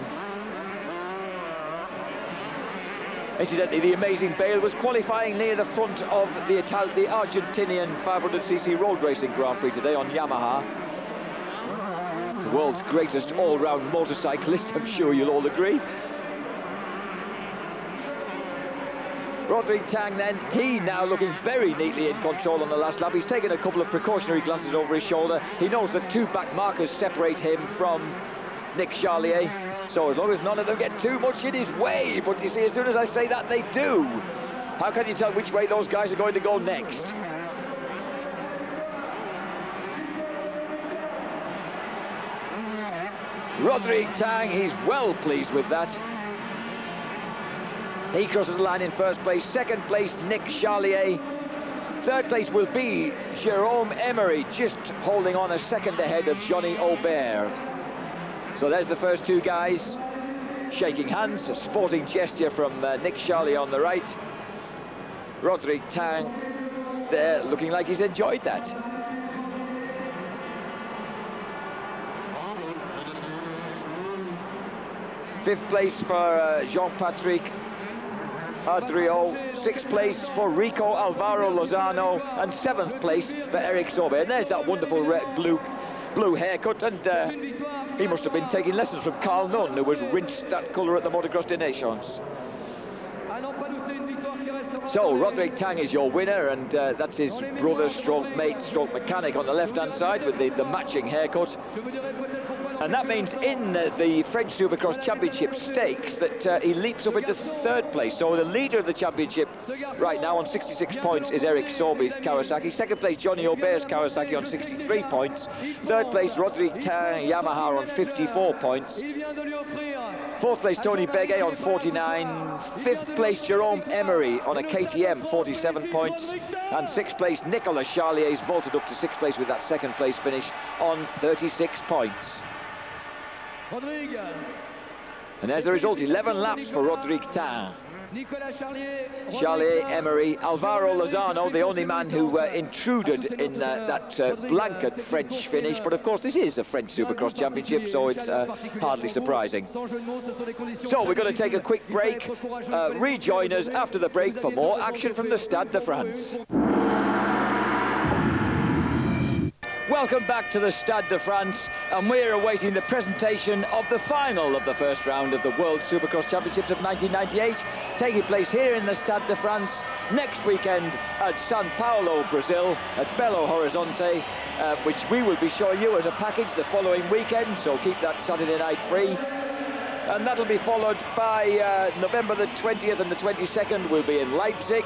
Incidentally, the amazing Bayle was qualifying near the front of the Argentinian 500cc road racing Grand Prix today on Yamaha. The world's greatest all-round motorcyclist, I'm sure you'll all agree. Roderick Tang then, he now looking very neatly in control on the last lap. He's taken a couple of precautionary glances over his shoulder. He knows that two back markers separate him from Nick Charlier. So as long as none of them get too much in his way, but you see, as soon as I say that, they do. How can you tell which way those guys are going to go next? Roderick Tang, he's well pleased with that. He crosses the line in first place. Second place, Nick Charlier. Third place will be Jerome Emery, just holding on a second ahead of Johnny Aubert. So there's the first two guys shaking hands, a sporting gesture from Nick Charlier on the right. Roderick Tang there looking like he's enjoyed that. Fifth place for Jean-Patrick Adriot, sixth place for Rico Alvaro Lozano, and seventh place for Eric Sobe. And there's that wonderful blue haircut, and he must have been taking lessons from Carl Nunn, who was rinsed that colour at the Motocross des Nations. So Roderick Tang is your winner, and that's his brother stroke mate stroke mechanic on the left hand side with the matching haircut. And that means in the French Supercross Championship stakes that he leaps up into third place. So the leader of the championship right now on 66 points is Eric Sobe's Kawasaki. Second place, Johnny Aubert's Kawasaki on 63 points. Third place, Roderick Tang Yamaha on 54 points. Fourth place, Tony Begay on 49. Fifth place, Jerome Emery on a KTM, 47 points. And sixth place, Nicolas Charlier's vaulted up to sixth place with that second place finish on 36 points. And there's the result, 11 laps for Roderick Tang. Charlier, Emery, Alvaro Lozano, the only man who intruded in that blanket French finish. But of course, this is a French Supercross Championship, so it's hardly surprising. So we're going to take a quick break. Rejoin us after the break for more action from the Stade de France. Welcome back to the Stade de France, and we're awaiting the presentation of the final of the first round of the World Supercross Championships of 1998, taking place here in the Stade de France next weekend at Sao Paulo, Brazil, at Belo Horizonte, which we will be showing you as a package the following weekend, so keep that Saturday night free. And that'll be followed by November the 20th and the 22nd, we'll be in Leipzig.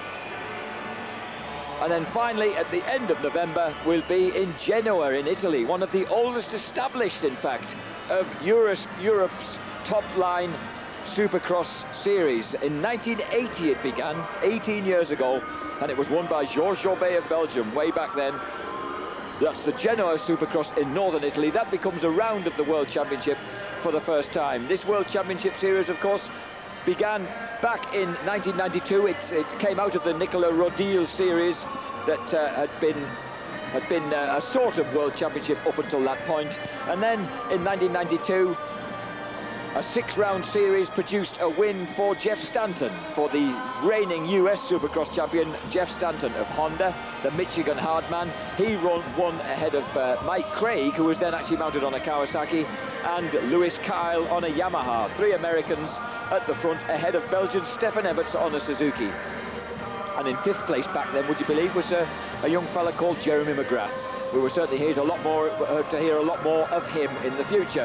And then finally, at the end of November, we'll be in Genoa in Italy, one of the oldest established, in fact, of Europe's top-line Supercross series. In 1980 it began, 18 years ago, and it was won by Georges Jourbet of Belgium way back then. That's the Genoa Supercross in northern Italy. That becomes a round of the World Championship for the first time. This World Championship series, of course, began back in 1992. It came out of the Nicolas Rodil series that had been a sort of World Championship up until that point. And then in 1992, a six-round series produced a win for Jeff Stanton, for the reigning US Supercross champion, Jeff Stanton of Honda, the Michigan hardman. He won ahead of Mike Craig, who was then actually mounted on a Kawasaki, and Lewis Kyle on a Yamaha. Three Americans at the front, ahead of Belgian Stefan Everts on a Suzuki. And in fifth place back then, would you believe, was a young fella called Jeremy McGrath. We will certainly hear a lot more of him in the future.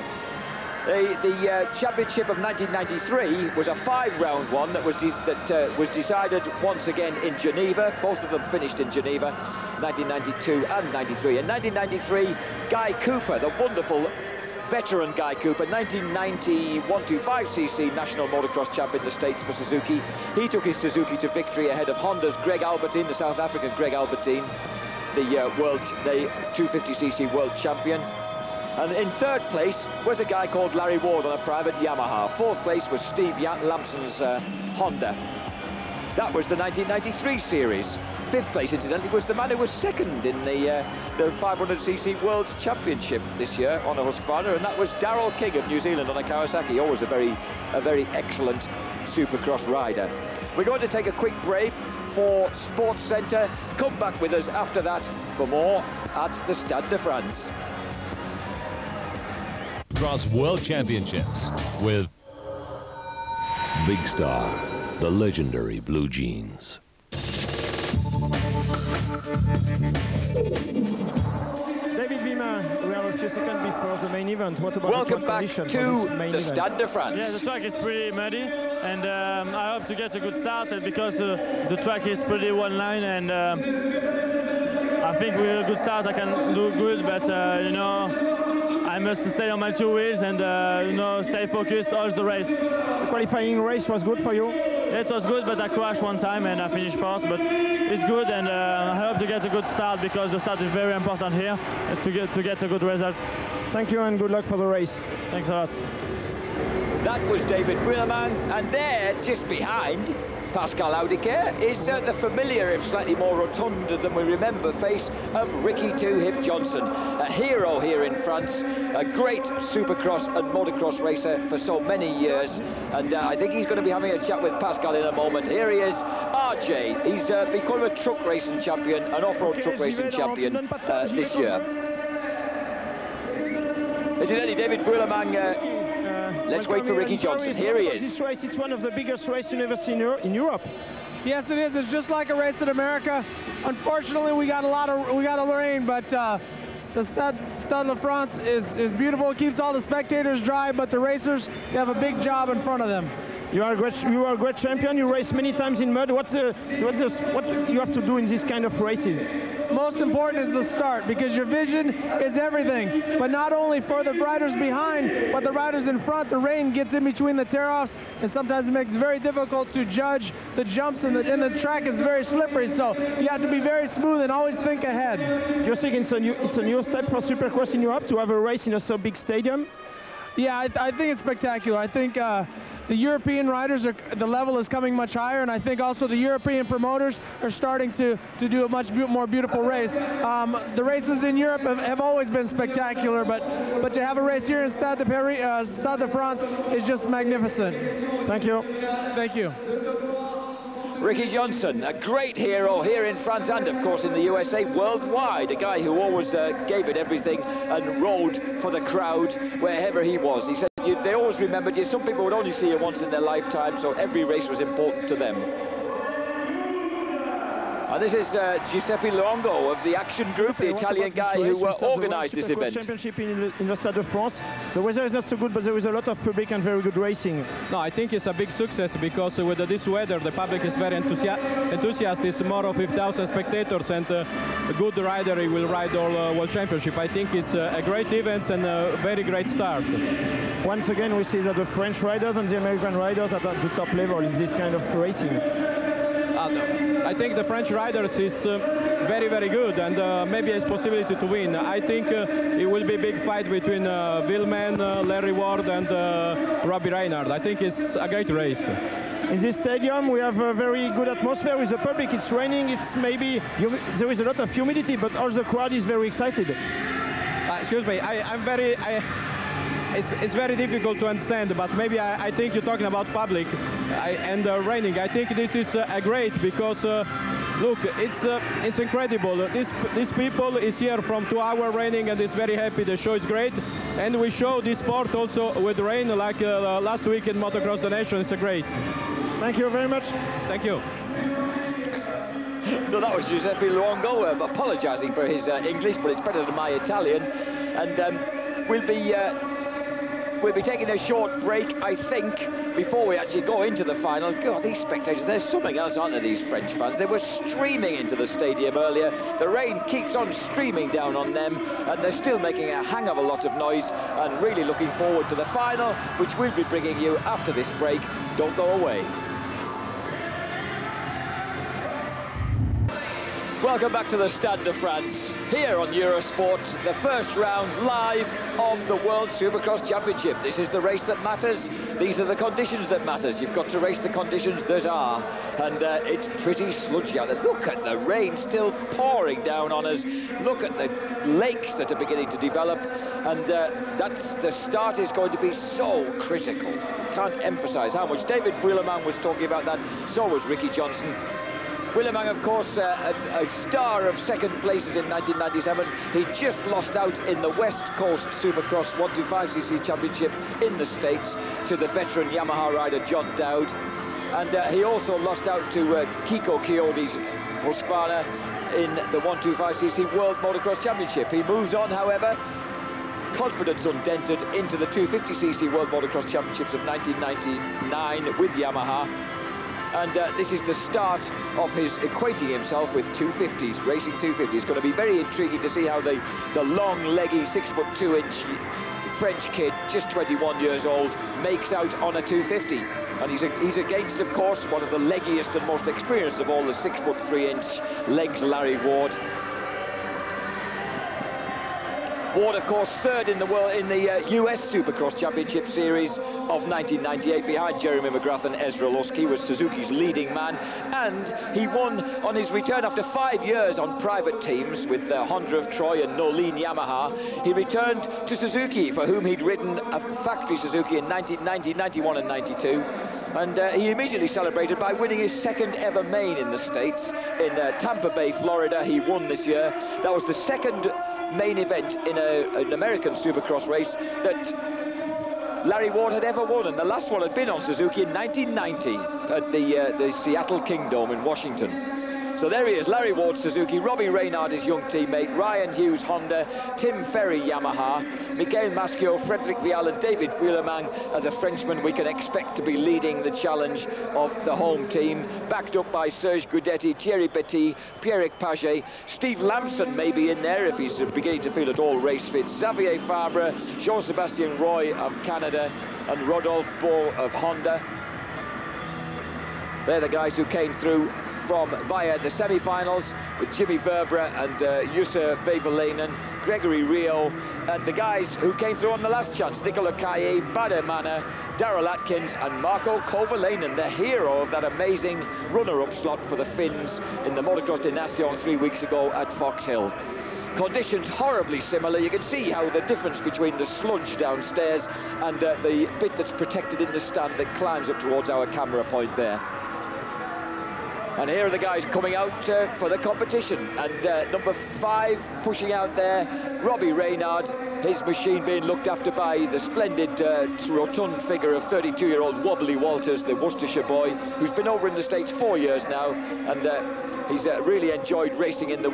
The championship of 1993 was a five-round one that was decided once again in Geneva. Both of them finished in Geneva, 1992 and 93. In 1993, Guy Cooper, the wonderful veteran Guy Cooper, 1990 125cc national motocross champion in the States for Suzuki. He took his Suzuki to victory ahead of Honda's Greg Albertine, the South African Greg Albertine, the 250cc world champion. And in third place was a guy called Larry Ward on a private Yamaha. Fourth place was Steve Lamson's Honda. That was the 1993 series. Fifth place, incidentally, was the man who was second in the 500cc World Championship this year on a Husqvarna, and that was Darrell King of New Zealand on a Kawasaki. Always a very excellent Supercross rider. We're going to take a quick break for Sports Centre. Come back with us after that for more at the Stade de France. Cross World Championships with Big Star. the legendary Blue Jeans. David Wimmer, we are a few seconds before the main event. What about Welcome the back condition to for this main the event? Stade de France. Yeah, the track is pretty muddy, and I hope to get a good start because the track is pretty one line, and I think with a good start I can do good, but you know, I must stay on my two wheels and you know, stay focused all the race. The qualifying race was good for you? It was good, but I crashed one time and I finished fourth, but it's good, and I hope to get a good start because the start is very important here to get a good result. Thank you and good luck for the race. Thanks a lot. That was David Vuillemin, and there, just behind Pascal Audiquer, is the familiar, if slightly more rotund than we remember, face of Ricky Two-Hip Johnson, a hero here in France, a great supercross and motocross racer for so many years, and I think he's going to be having a chat with Pascal in a moment. Here he is, RJ. He's become a truck racing champion, an off-road truck racing champion this year. It is Eddie David Vuillemin. Let's wait for Ricky Johnson. Here he is. This race, it's one of the biggest races you've ever seen in Europe. Yes, it is. It's just like a race in America. Unfortunately, we got a rain, but the Stade de France is beautiful. It keeps all the spectators dry, but the racers, they have a big job in front of them. You are a great champion. You race many times in mud. What you have to do in these kind of races? Most important is the start, because your vision is everything. But not only for the riders behind, but the riders in front. The rain gets in between the tear-offs, and sometimes it makes it very difficult to judge the jumps, and the track is very slippery. So you have to be very smooth and always think ahead. Do you think it's a new step for Supercross in Europe to have a race in a so big stadium? Yeah, I think it's spectacular. I think the European riders, the level is coming much higher, and I think also the European promoters are starting to do a much more beautiful race. The races in Europe have always been spectacular, but to have a race here in Stade de France is just magnificent. Thank you. Thank you. Ricky Johnson, a great hero here in France and, of course, in the USA, worldwide. A guy who always gave it everything and rode for the crowd wherever he was. He said they always remembered you. Some people would only see you once in their lifetime, so every race was important to them. And this is Giuseppe Luongo of the Action Group, the Italian guy who organised this event. Championship in the Stade de France. The weather is not so good, but there is a lot of public and very good racing. No, I think it's a big success because with this weather, the public is very enthusiastic. It's more of 50,000 spectators, and a good rider he will ride all World Championship. I think it's a great event and a very great start. Once again, we see that the French riders and the American riders are at the top level in this kind of racing. I think the French riders is very, very good, and maybe has possibility to win. I think it will be a big fight between Vuillemin, Larry Ward, and Robbie Reinhardt. I think it's a great race. In this stadium, we have a very good atmosphere with the public. It's raining. It's maybe there is a lot of humidity, but all the crowd is very excited. Excuse me. It's very difficult to understand, but maybe I think you're talking about public and raining. I think this is great because look, it's incredible. These people is here from 2 hours raining and is very happy. The show is great, and we show this sport also with rain like last week in Motocross the Nation. It's great. Thank you very much. Thank you. So that was Giuseppe Luongo, apologising for his English, but it's better than my Italian. And we'll be taking a short break, I think, before we actually go into the final. God, these spectators, there's something else, aren't there, these French fans? They were streaming into the stadium earlier. The rain keeps on streaming down on them, and they're still making a hang of a lot of noise, and really looking forward to the final, which we'll be bringing you after this break. Don't go away. Welcome back to the Stade de France, here on Eurosport, the first round live of the World Supercross Championship. This is the race that matters. These are the conditions that matters. You've got to race the conditions that are, and it's pretty sludgy out there. Look at the rain still pouring down on us. Look at the lakes that are beginning to develop, and the start is going to be so critical. Can't emphasize how much. David Vuillemin was talking about that, so was Ricky Johnson. Vuillemin, of course, a star of second places in 1997. He just lost out in the West Coast Supercross 125cc Championship in the States to the veteran Yamaha rider John Dowd. And he also lost out to Kiko Kyogi's Husqvarna in the 125cc World Motocross Championship. He moves on, however, confidence undented, into the 250cc World Motocross Championships of 1999 with Yamaha. And this is the start of his equating himself with 250s, racing 250s. It's going to be very intriguing to see how the long, leggy, 6'2" French kid, just 21 years old, makes out on a 250. And he's against, of course, one of the leggiest and most experienced of all the 6'3" legs, Larry Ward. Ward, of course, third in the world in the US Supercross Championship Series of 1998, behind Jeremy McGrath and Ezra Lusk. He was Suzuki's leading man, and he won on his return after 5 years on private teams with Honda of Troy and Nolene Yamaha. He returned to Suzuki, for whom he'd ridden a factory Suzuki in 1990, 91 and 92. And he immediately celebrated by winning his second ever main in the States. In Tampa Bay, Florida, he won this year. That was the second main event in an American Supercross race that Larry Ward had ever won, and the last one had been on Suzuki in 1990 at the Seattle Kingdome in Washington. So there he is, Larry Ward, Suzuki, Robbie Reynard, his young teammate, Ryan Hughes, Honda, Tim Ferry, Yamaha, Miguel Maschio, Frederic Vial and David Vuillemin are the Frenchmen we can expect to be leading the challenge of the home team, backed up by Serge Gudetti, Thierry Petit, Pierrick Paget. Steve Lamson may be in there if he's beginning to feel at all race fit. Xavier Fabre, Jean-Sébastien Roy of Canada and Rodolphe Beau of Honda. They're the guys who came through via the semi-finals with Jimmy Verbre and Jussi Vehviläinen, Gregory Rio, and the guys who came through on the last chance, Nicola Kaye, Bader Manor, Darrell Atkins and Marco Kovalainen, the hero of that amazing runner-up slot for the Finns in the Motocross des Nations 3 weeks ago at Fox Hill. Conditions horribly similar. You can see how the difference between the sludge downstairs and the bit that's protected in the stand that climbs up towards our camera point there. And here are the guys coming out for the competition. And number 5 pushing out there, Robbie Reynard, his machine being looked after by the splendid rotund figure of 32-year-old Wobbly Walters, the Worcestershire boy, who's been over in the States 4 years now, and he's really enjoyed racing in the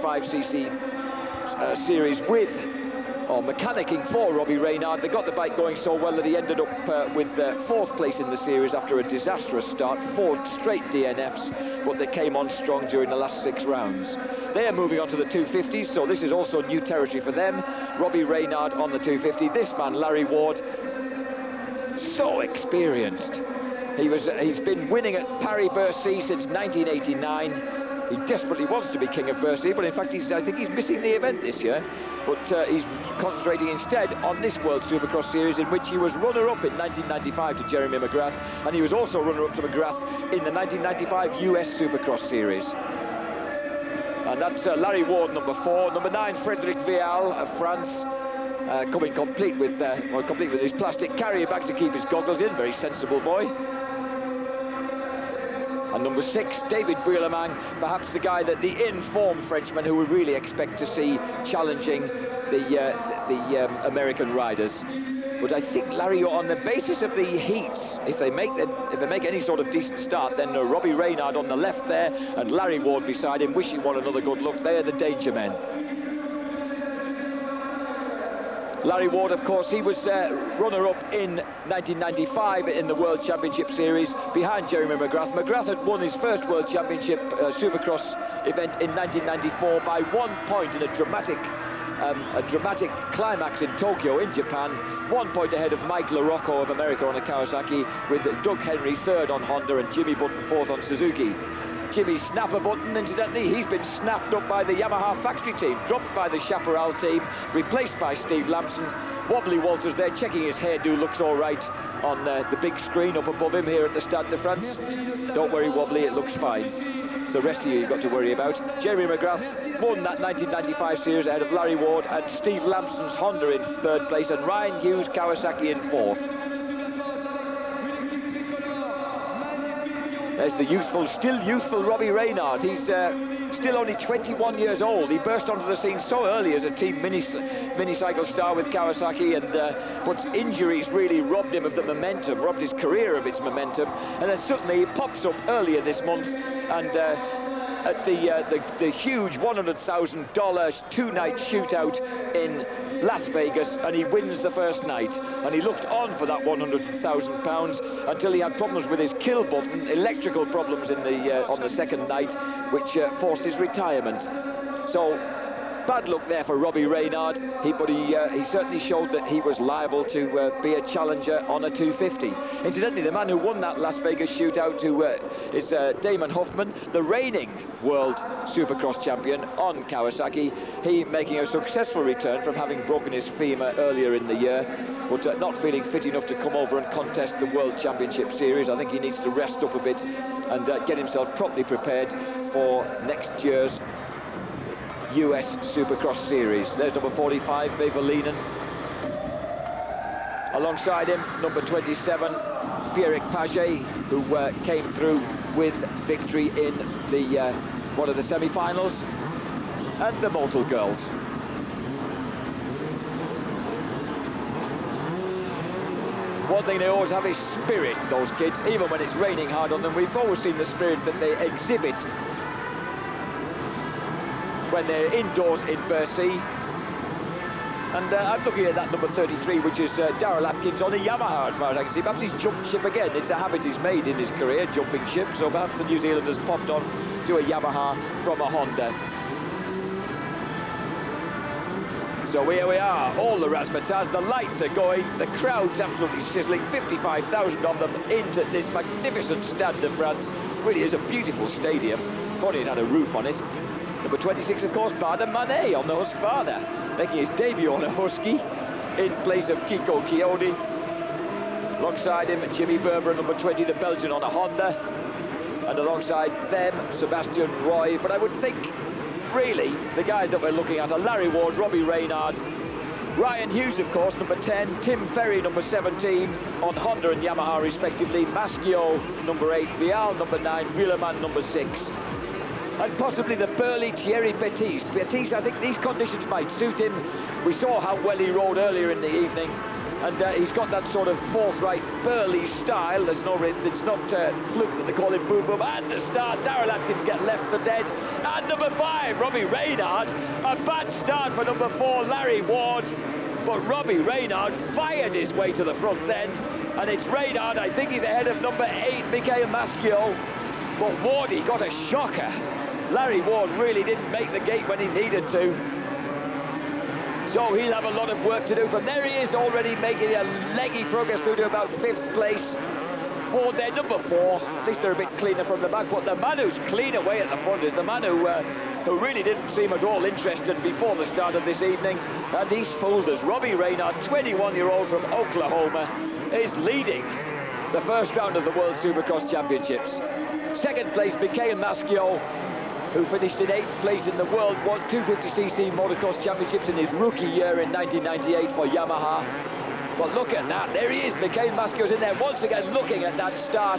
125cc series with mechanicking for Robbie Reynard. They got the bike going so well that he ended up with 4th place in the series after a disastrous start, 4 straight DNFs, but they came on strong during the last 6 rounds. They are moving on to the 250s, so this is also new territory for them. Robbie Reynard on the 250. This man, Larry Ward, so experienced. He's been winning at Paris-Bercy since 1989. He desperately wants to be king of Bercy, but in fact I think he's missing the event this year. But he's concentrating instead on this World Supercross Series, in which he was runner-up in 1995 to Jeremy McGrath, and he was also runner-up to McGrath in the 1995 US Supercross Series. And that's Larry Ward, number 4. Number 9, Frederic Vial of France, coming complete with his plastic carrier back to keep his goggles in. Very sensible boy. And number 6, David Vuillemin, perhaps the guy that the in-form Frenchman who we really expect to see challenging the American riders. But I think Larry, on the basis of the heats, if they make any sort of decent start, then Robbie Reynard on the left there and Larry Ward beside him, wishing one another good luck. They are the danger men. Larry Ward, of course, he was runner-up in 1995 in the World Championship Series behind Jeremy McGrath. McGrath had won his first World Championship Supercross event in 1994 by 1 point in a dramatic climax in Tokyo in Japan. 1 point ahead of Mike LaRocco of America on a Kawasaki, with Doug Henry 3rd on Honda and Jimmy Button 4th on Suzuki. Jimmy Snapper Button, incidentally, he's been snapped up by the Yamaha factory team, dropped by the Chaparral team, replaced by Steve Lamson. Wobbly Walters there checking his hairdo looks all right on the big screen up above him here at the Stade de France. Don't worry, Wobbly, it looks fine. It's the rest of you've got to worry about. Jeremy McGrath won that 1995 series ahead of Larry Ward and Steve Lamson's Honda in 3rd place, and Ryan Hughes Kawasaki in 4th. There's the still youthful Robbie Reynard. He's still only 21 years old. He burst onto the scene so early as a team mini-cycle star with Kawasaki, and but injuries really robbed him of the momentum, robbed his career of its momentum. And then suddenly he pops up earlier this month, and at the huge $100,000 two-night shootout in Las Vegas, and he wins the first night. And he looked on for that £100,000 until he had problems with his kill button, electrical problems in the on the second night, which forced his retirement. So bad luck there for Robbie Reynard. But he certainly showed that he was liable to be a challenger on a 250. Incidentally, the man who won that Las Vegas shootout is Damon Huffman, the reigning world Supercross champion on Kawasaki. He making a successful return from having broken his femur earlier in the year, but not feeling fit enough to come over and contest the World Championship Series. I think he needs to rest up a bit and get himself properly prepared for next year's US Supercross Series. There's number 45, Vevolinen. Alongside him, number 27, Pierrick Paget, who came through with victory in the one of the semi-finals, and the Motul girls. One thing they always have is spirit, those kids, even when it's raining hard on them. We've always seen the spirit that they exhibit when they're indoors in Bercy. And I'm looking at that number 33, which is Darrell Atkins on a Yamaha, as far as I can see. Perhaps he's jumped ship again. It's a habit he's made in his career, jumping ship, so perhaps the New Zealander's popped on to a Yamaha from a Honda. So here we are, all the razzmatazz, the lights are going, the crowd's absolutely sizzling, 55,000 of them into this magnificent Stade de France. Really is a beautiful stadium. Thought it had a roof on it. Number 26, of course, Bader Manet on the Husqvarna, making his debut on a Husky in place of Kiko Chiodi. Alongside him, Jimmy Berber, number 20, the Belgian, on a Honda. And alongside them, Sebastian Roy. But I would think, really, the guys that we're looking at are Larry Ward, Robbie Reynard, Ryan Hughes, of course, number 10, Tim Ferry, number 17, on Honda and Yamaha, respectively, Maschio, number 8, Vial, number 9, Wielerman, number 6. And possibly the burly Thierry Bettis. Bettis, I think these conditions might suit him. We saw how well he rode earlier in the evening, and he's got that sort of forthright, burly style. It's not fluke that they call him boom boom. And the start, Darrell Atkins get left for dead. And number 5, Robbie Reynard. A bad start for number 4, Larry Ward. But Robbie Reynard fired his way to the front then. And it's Reynard, I think he's ahead of number 8, Michael Maschio. But Wardy got a shocker. Larry Ward really didn't make the gate when he needed to. So he'll have a lot of work to do. From there he is, already making a leggy progress through to about 5th place. Ward there, number 4. At least they're a bit cleaner from the back. But the man who's clean away at the front is the man who really didn't seem at all interested before the start of this evening. And these folders, Robbie Reynard, 21-year-old from Oklahoma, is leading the first round of the World Supercross Championships. 2nd place, Michael Maschio, who finished in 8th place in the World 250cc Motocross Championships in his rookie year in 1998 for Yamaha. But look at that, there he is, Michael Maschio's in there once again looking at that start.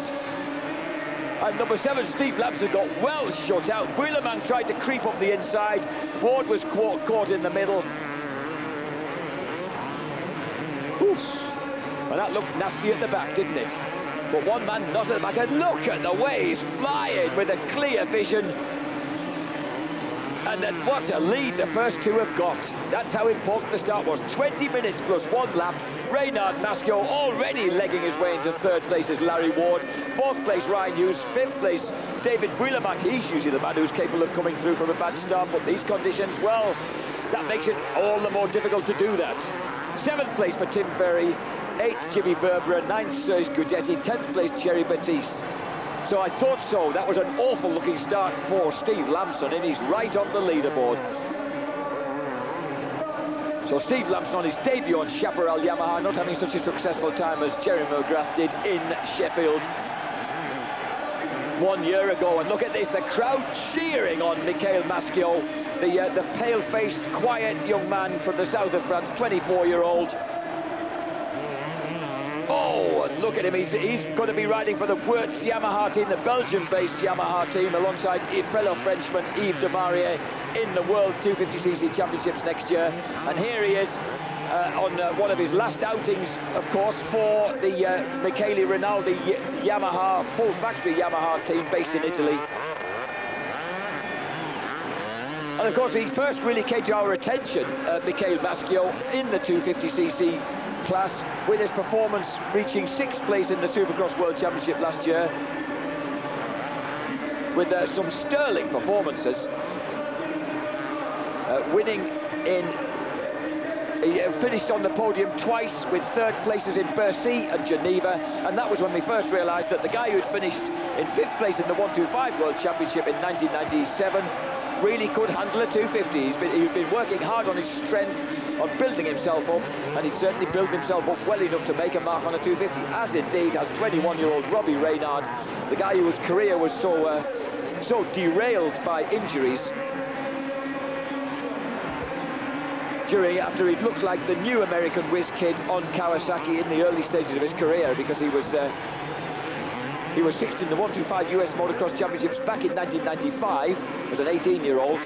And number 7, Steve Lamson, got well shut out. Wielerman tried to creep up the inside. Ward was caught in the middle. Oof. And that looked nasty at the back, didn't it? But one man not at the back, and look at the way he's flying with a clear vision. And then what a lead the first two have got. That's how important the start was. 20 minutes plus 1 lap. Reynard Maschio already legging his way into 3rd place is Larry Ward. 4th place, Ryan Hughes. 5th place, David Wielerman. He's usually the man who's capable of coming through from a bad start, but these conditions, well, that makes it all the more difficult to do that. 7th place for Tim Ferry. 8th, Jimmy Berber. 9th, Serge Gudetti. 10th place, Thierry Bettis. So I thought so. That was an awful looking start for Steve Lamson, and he's right off the leaderboard. So Steve Lamson on his debut on Chaparral Yamaha, not having such a successful time as Jerry McGrath did in Sheffield 1 year ago. And look at this, the crowd cheering on Michael Maschio, the pale-faced, quiet young man from the south of France, 24-year-old. Oh, and look at him, he's going to be riding for the Wurtz Yamaha team, the Belgian-based Yamaha team, alongside fellow Frenchman Yves Demarié in the World 250cc Championships next year. And here he is on one of his last outings, of course, for the Michele Rinaldi Yamaha, full factory Yamaha team based in Italy. And of course, he first really came to our attention, Michele Maschio, in the 250cc class, with his performance reaching 6th place in the Supercross World Championship last year, with some sterling performances, winning in. He finished on the podium twice, with 3rd places in Bercy and Geneva, and that was when we first realised that the guy who'd finished in 5th place in the 125 World Championship in 1997 really could handle a 250. He'd been working hard on his strength, on building himself up, and he'd certainly built himself up well enough to make a mark on a 250, as indeed has 21-year-old Robbie Reynard, the guy whose career was so derailed by injuries after he'd looked like the new American whiz kid on Kawasaki in the early stages of his career, because he was 6th in the 125 US Motocross Championships back in 1995 as an 18-year-old,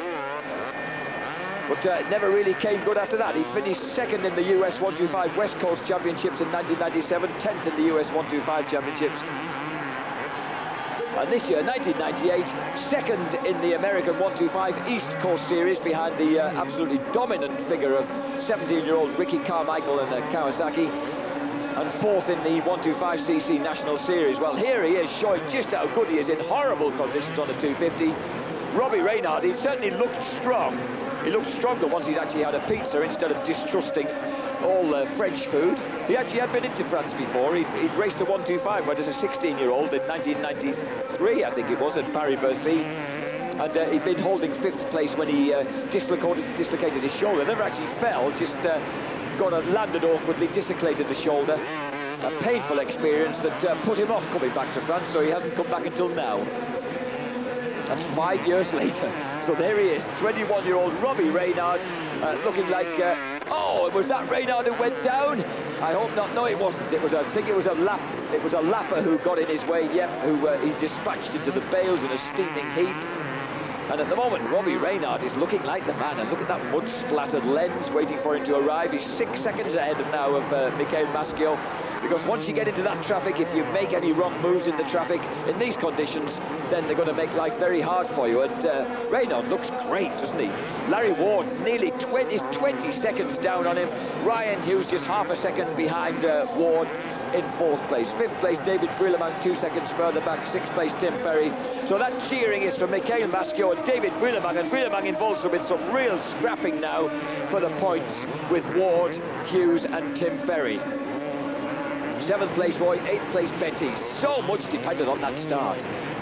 but never really came good after that. He finished 2nd in the US 125 West Coast Championships in 1997, 10th in the US 125 Championships. And this year, 1998, 2nd in the American 125 East Coast Series, behind the absolutely dominant figure of 17-year-old Ricky Carmichael and Kawasaki, and 4th in the 125cc National Series. Well, here he is, showing just how good he is in horrible conditions on the 250. Robbie Reynard, he certainly looked strong. He looked stronger once he'd actually had a pizza instead of distrusting all French food. He actually had been into France before. He'd raced a 125 when he was a 16-year-old in 1993, I think it was, at Paris-Bercy. And he'd been holding 5th place when he dislocated his shoulder. Never actually fell, just landed awkwardly, dislocated the shoulder. A painful experience that put him off coming back to France, so he hasn't come back until now. That's 5 years later. So there he is, 21-year-old Robbie Reynard, looking like, oh, was that Reynard who went down? I hope not. No, it wasn't. I think it was a lapper who got in his way, who he dispatched into the bales in a steaming heap. And at the moment, Robbie Reynard is looking like the man. And look at that mud-splattered lens waiting for him to arrive. He's 6 seconds ahead now of Michele Maschio. Because once you get into that traffic, if you make any wrong moves in the traffic in these conditions, then they're going to make life very hard for you. And Reynard looks great, doesn't he? Larry Ward nearly 20 seconds down on him. Ryan Hughes just half a second behind Ward in 4th place. 5th place, David Vuillemin 2 seconds further back. 6th place, Tim Ferry. So that cheering is from Michele Maschio and David Vuillemin, and Vuillemin involves him in some real scrapping now for the points with Ward, Hughes and Tim Ferry. 7th place Roy, 8th place Betty. So much depended on that start.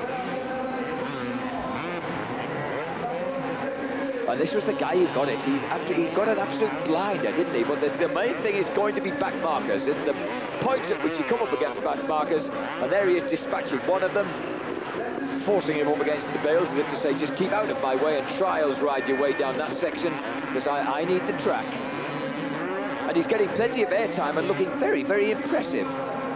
And this was the guy who got it. He got an absolute blinder, didn't he? But the main thing is going to be back markers. And the points at which you come up against back markers, and there he is dispatching one of them, forcing him up against the bales, as if to say, just keep out of my way and trials ride your way down that section, because I need the track. And he's getting plenty of airtime and looking very, very impressive.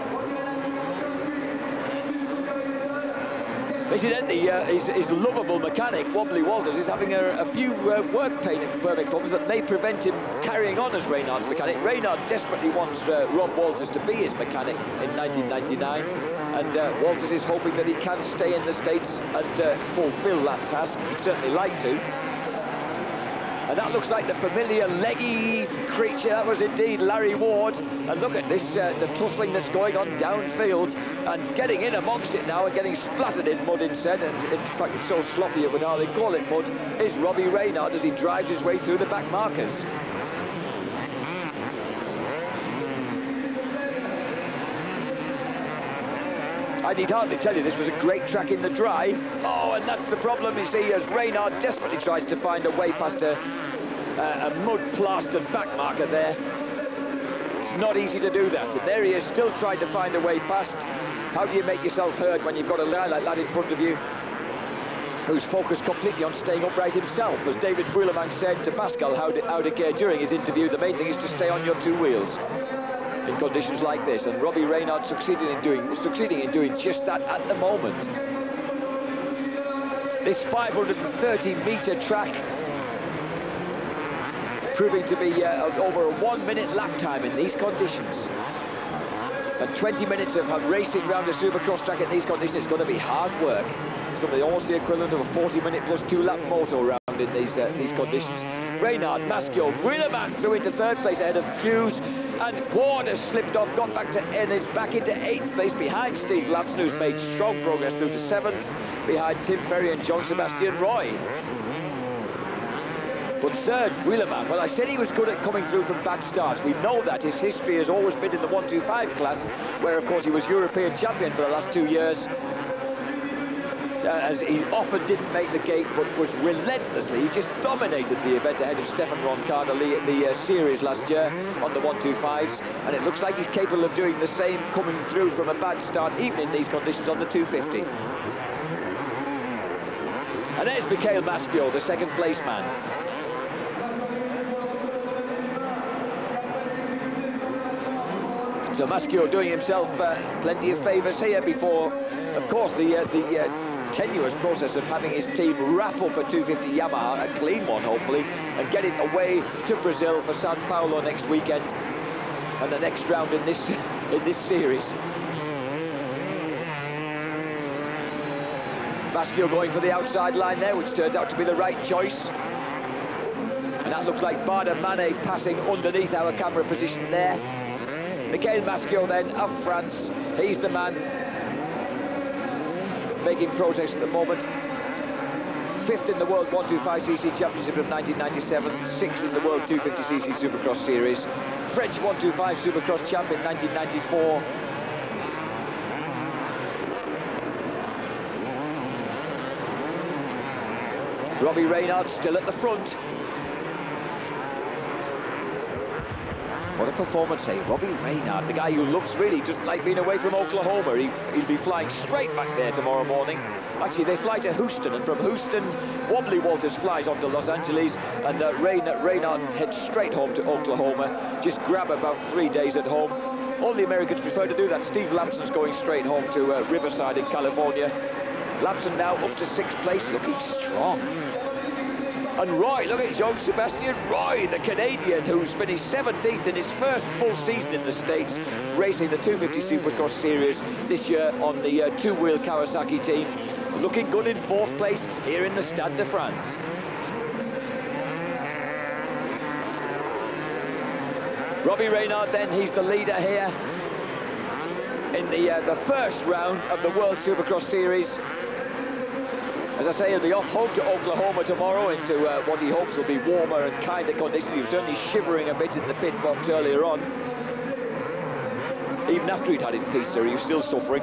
Incidentally, his lovable mechanic, Wobbly Walters, is having a few work permit problems that may prevent him carrying on as Reynard's mechanic. Reynard desperately wants Rob Walters to be his mechanic in 1999, and Walters is hoping that he can stay in the States and fulfill that task. He'd certainly like to. And that looks like the familiar leggy creature. That was indeed Larry Ward. And look at this, the tussling that's going on downfield, and getting in amongst it now and getting splattered in mud instead. And in fact, it's so sloppy it would hardly call it mud, is Robbie Reynard as he drives his way through the back markers. I need hardly tell you this was a great track in the dry. Oh, and that's the problem, you see, as Reynard desperately tries to find a way past a mud-plastered back marker there. It's not easy to do that, and there he is, still trying to find a way past. How do you make yourself heard when you've got a guy like that in front of you, who's focused completely on staying upright himself? As David Vuillemin said to Pascal Audequer during his interview, the main thing is to stay on your two wheels. in conditions like this, and Robbie Reynard succeeding in doing just that at the moment. This 530-metre track proving to be over a 1 minute lap time in these conditions. And 20 minutes of racing around a supercross track in these conditions is going to be hard work. It's going to be almost the equivalent of a 40-minute plus 2-lap moto round in these conditions. Reynard, Maschio, Wheelerman through into third place ahead of Hughes, and Ward has slipped off, got back to and is back into 8th place behind Steve Lapson, who's made strong progress through to 7th, behind Tim Ferry and Jean-Sébastien Roy. But third, Wheelerman, well, I said he was good at coming through from bad starts. We know that. His history has always been in the 125 class, where, of course, he was European champion for the last 2 years. As he often didn't make the gate, but was relentlessly, he just dominated the event ahead of Stefan Roncada at the series last year on the 125s, and it looks like he's capable of doing the same coming through from a bad start, even in these conditions on the 250. And there's Mikhail Maschio, the second place man. So Maschio doing himself plenty of favours here before, of course, the tenuous process of having his team wrap up a 250 Yamaha, a clean one hopefully, and get it away to Brazil for Sao Paulo next weekend and the next round in this series. Maschio going for the outside line there, which turns out to be the right choice. And that looks like Bader Mane passing underneath our camera position there. Mikhail Maschio then of France, he's the man making progress at the moment. 5th in the World 125cc Championship of 1997, 6th in the World 250cc Supercross Series, French 125 Supercross champ in 1994. Robbie Reynard still at the front. What a performance, hey? Robbie Reynard, the guy who looks really doesn't like being away from Oklahoma. He'll be flying straight back there tomorrow morning. Actually, they fly to Houston, and from Houston, Wobbly Walters flies on to Los Angeles, and Reynard heads straight home to Oklahoma. Just grab about 3 days at home. All the Americans prefer to do that. Steve Lamson's going straight home to Riverside in California. Lamson now up to 6th place, looking strong. And Roy, look at Jean-Sébastien Roy, the Canadian, who's finished 17th in his first full season in the States, racing the 250 Supercross Series this year on the two-wheel Kawasaki team. Looking good in 4th place here in the Stade de France. Robbie Reynard then, he's the leader here in the first round of the World Supercross Series. As I say, he'll be off home to Oklahoma tomorrow into what he hopes will be warmer and kinder conditions. He was certainly shivering a bit in the pit box earlier on. Even after he'd had his pizza, he was still suffering.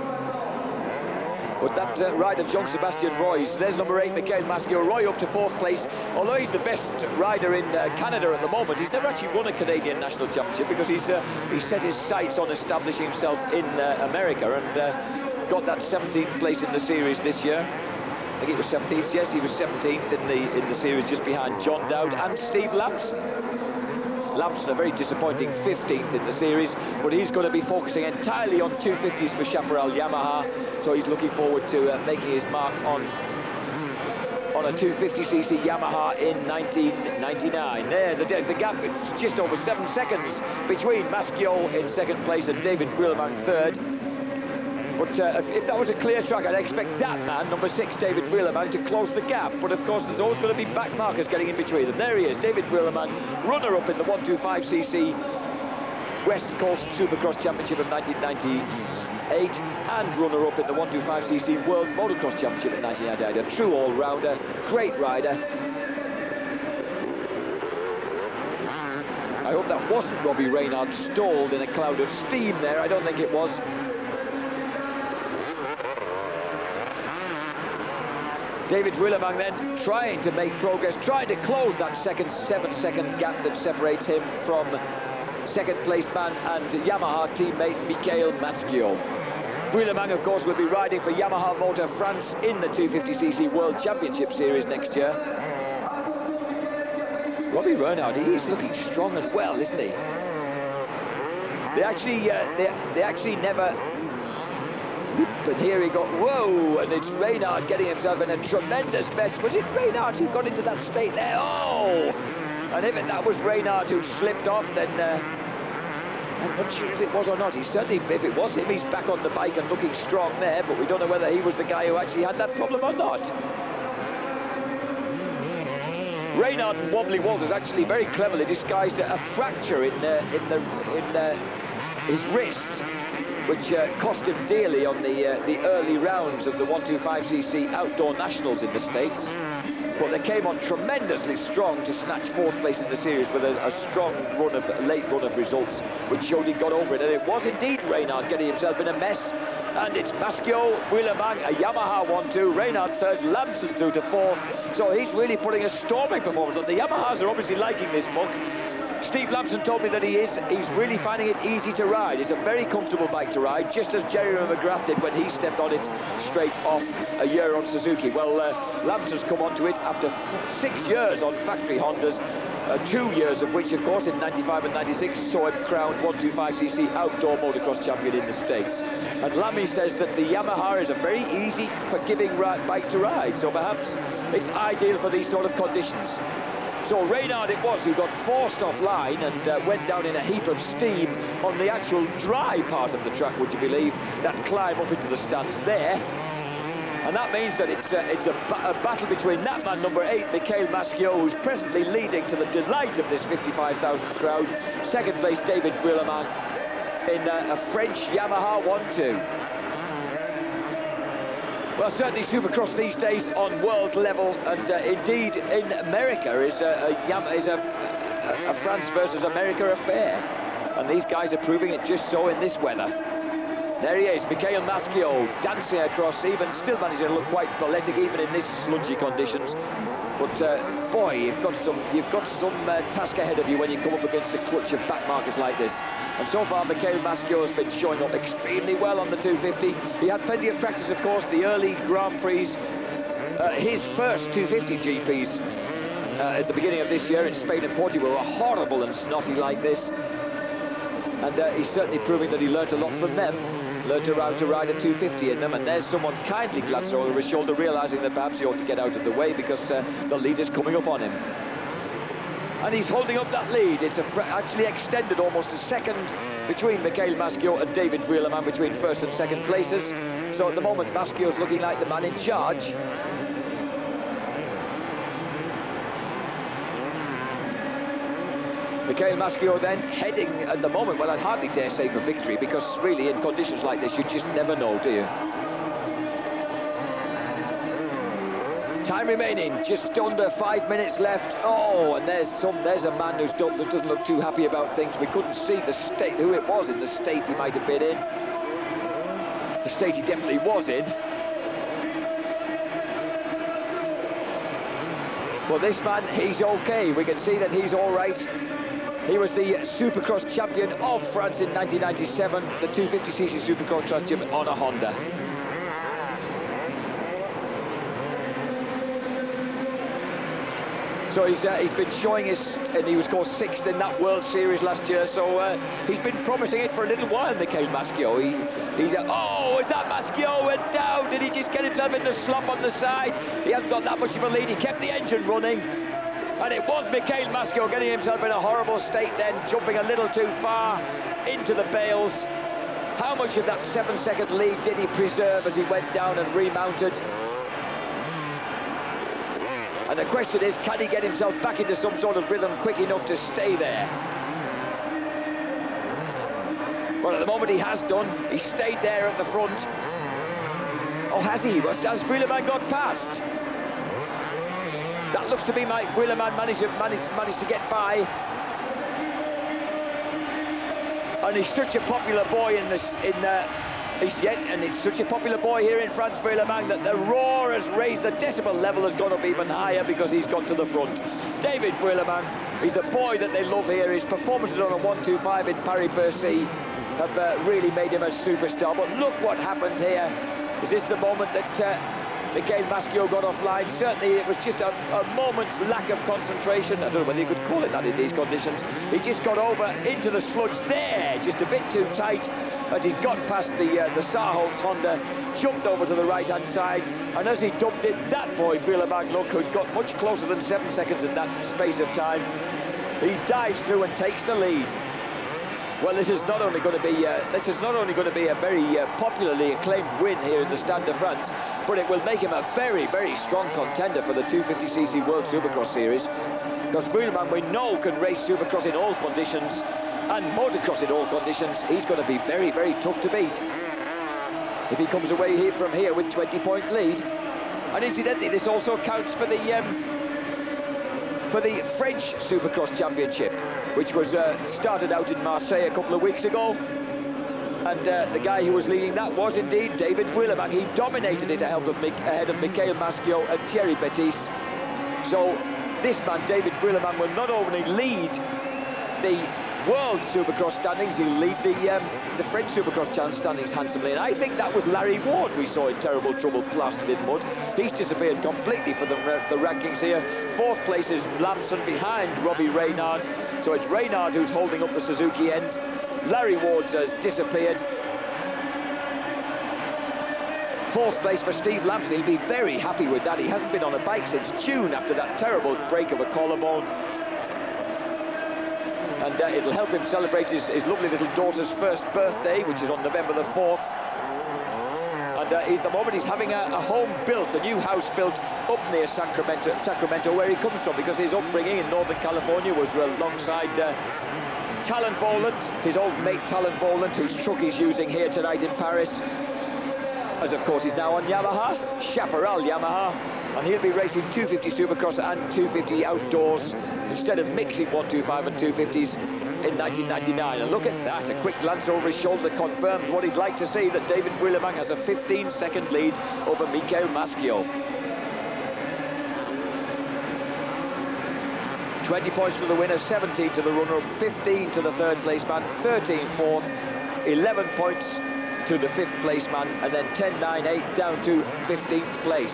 But that ride of Jean-Sébastien Roy's, there's number 8, Mikhail Maschio. Roy up to 4th place. Although he's the best rider in Canada at the moment, he's never actually won a Canadian National Championship because he's set his sights on establishing himself in America and got that 17th place in the series this year. I think it was 17th, yes, he was 17th in the series, just behind John Dowd and Steve Lamson. Lamson, a very disappointing 15th in the series, but he's going to be focusing entirely on 250s for Chaparral Yamaha, so he's looking forward to making his mark on a 250cc Yamaha in 1999. There, the gap is just over 7 seconds between Maschio in 2nd place and David Wheelerman 3rd. But if that was a clear track, I'd expect that man, number 6, David Wheelerman, to close the gap. But of course, there's always going to be back markers getting in between them. There he is, David Wheelerman, runner-up in the 125cc West Coast Supercross Championship of 1998 and runner-up in the 125cc World Motocross Championship in 1998. A true all-rounder, great rider. I hope that wasn't Robbie Reynard stalled in a cloud of steam there. I don't think it was. David Wheelerman then trying to make progress, trying to close that 7-second gap that separates him from 2nd place man and Yamaha teammate Mikhail Maschio. Wheelerman, of course, will be riding for Yamaha Motor France in the 250cc World Championship Series next year. Robbie Reynard, he is looking strong and well, isn't he? They actually never. But here he got, whoa, and it's Reynard getting himself in a tremendous mess. Was it Reynard who got into that state there? Oh! And if that was Reynard who slipped off, then I'm not sure if it was or not. He's certainly, if it was him, he's back on the bike and looking strong there, but we don't know whether he was the guy who actually had that problem or not. Reynard and Wobbly Walters actually very cleverly disguised a fracture in his wrist, which cost him dearly on the early rounds of the 125cc outdoor nationals in the States. But they came on tremendously strong to snatch fourth place in the series with a strong run of late run of results, which showed he got over it. And it was indeed Reynard getting himself in a mess. And it's Maschio, Willemang, a Yamaha 1-2, Reynard third, Lamson through to fourth. So he's really putting a storming performance on. The Yamahas are obviously liking this muck. Steve Lamson told me that he's really finding it easy to ride. It's a very comfortable bike to ride, just as Jerry McGrath did when he stepped on it straight off a year on Suzuki. Well, Lamson's come onto it after 6 years on factory Hondas, 2 years of which, of course, in 95 and 96 saw him crowned 125cc outdoor motocross champion in the States. And Lammy says that the Yamaha is a very easy, forgiving bike to ride, so perhaps it's ideal for these sort of conditions. So Reynard it was who got forced offline and went down in a heap of steam on the actual dry part of the track, would you believe, that climb up into the stands there. And that means that it's a battle between that man, number 8, Mikhail Maschio, who's presently leading to the delight of this 55,000 crowd. Second place, David Vuillemin in a French Yamaha 1-2. Well, certainly Supercross these days on world level, and indeed in America is a France versus America affair. And these guys are proving it just so in this weather. There he is, Mikhail Maschio, dancing across, still managing to look quite balletic even in this sludgy conditions. But boy, you've got some task ahead of you when you come up against the clutch of back markers like this. And so far, Mikhail Maschio has been showing up extremely well on the 250. He had plenty of practice, of course, the early Grand Prix. His first 250 GPs at the beginning of this year in Spain and Portugal were horrible and snotty like this. And he's certainly proving that he learnt a lot from them. Learnt how to ride a 250 in them, and there's someone kindly glancing over his shoulder, realising that perhaps he ought to get out of the way because the lead is coming up on him. And he's holding up that lead. It's actually extended almost a second between Mikhail Maschio and David Vuillemin between first and second places. So at the moment, Maschio's looking like the man in charge. Mikhail Maschio then heading at the moment, well, I'd hardly dare say for victory, because really in conditions like this you just never know, do you? Time remaining, just under 5 minutes left. Oh, and there's a man that doesn't look too happy about things. We couldn't see the state, who it was in the state he might have been in. The state he definitely was in. Well, this man, he's okay. We can see that he's all right. He was the Supercross champion of France in 1997, the 250cc Supercross champion on a Honda. So he's been showing his, and he was scored 6th in that World Series last year, so he's been promising it for a little while, Mikhail Maschio. Oh, is that Maschio went down? Did he just get himself in the slop on the side? He hasn't got that much of a lead, he kept the engine running. And it was Mikhail Maschio getting himself in a horrible state then, jumping a little too far into the bales. How much of that 7-second lead did he preserve as he went down and remounted? And the question is, can he get himself back into some sort of rhythm quick enough to stay there? Well, at the moment he has done. He stayed there at the front. Oh, has he? Has Vuillemin got past? That looks to be like Vuillemin managed to get by. And he's such a popular boy and it's such a popular boy here in France, Vuillemin, that the roar has raised, the decibel level has gone up even higher because he's got to the front. David Vuillemin, he's the boy that they love here. His performances on a 125 in Paris-Bercy have really made him a superstar. But look what happened here. Is this the moment that Mikhail Maschio got offline. Certainly it was just a moment's lack of concentration. I don't know whether you could call it that in these conditions. He just got over into the sludge there, just a bit too tight. But he got past the Sarholz Honda, jumped over to the right-hand side, and as he dumped it, that boy, Wheelerbank, look, who'd got much closer than 7 seconds in that space of time, he dives through and takes the lead. Well, this is not only going to be a very popularly acclaimed win here in the Stade de France, but it will make him a very, very strong contender for the 250cc World Supercross Series, because Wheelerbank, we know, can race Supercross in all conditions and motocross in all conditions. He's going to be very, very tough to beat if he comes away from here with 20-point lead. And incidentally, this also counts for the French Supercross Championship, which was started out in Marseille a couple of weeks ago. And the guy who was leading that was indeed David Wheelerbank. He dominated it ahead of Mikhail Maschio and Thierry Bettis. So this man, David Wheelerbank, will not only lead the World Supercross standings, he'll lead the French Supercross standings handsomely. And I think that was Larry Ward we saw in terrible trouble, plastered in mud. He's disappeared completely for the rankings here. 4th place is Lamson behind Robbie Reynard. So it's Reynard who's holding up the Suzuki end. Larry Ward has disappeared. 4th place for Steve Lamson. He'll be very happy with that. He hasn't been on a bike since June after that terrible break of a collarbone. And it'll help him celebrate his lovely little daughter's first birthday, which is on November the 4th. And at the moment he's having a home built, a new house built up near Sacramento, where he comes from, because his upbringing in Northern California was alongside Talon Boland, his old mate Talon Boland, whose truck he's using here tonight in Paris. As of course he's now on Yamaha, Chaparral Yamaha, and he'll be racing 250 Supercross and 250 outdoors instead of mixing 125 and 250s in 1999. And look at that, a quick glance over his shoulder confirms what he'd like to see, that David Wheelerbank has a 15-second lead over Mikhail Maschio. 20 points to the winner, 17 to the runner-up, 15 to the 3rd place man, 13 4th, 11 points to the 5th place man, and then 10, 9, 8 down to 15th place.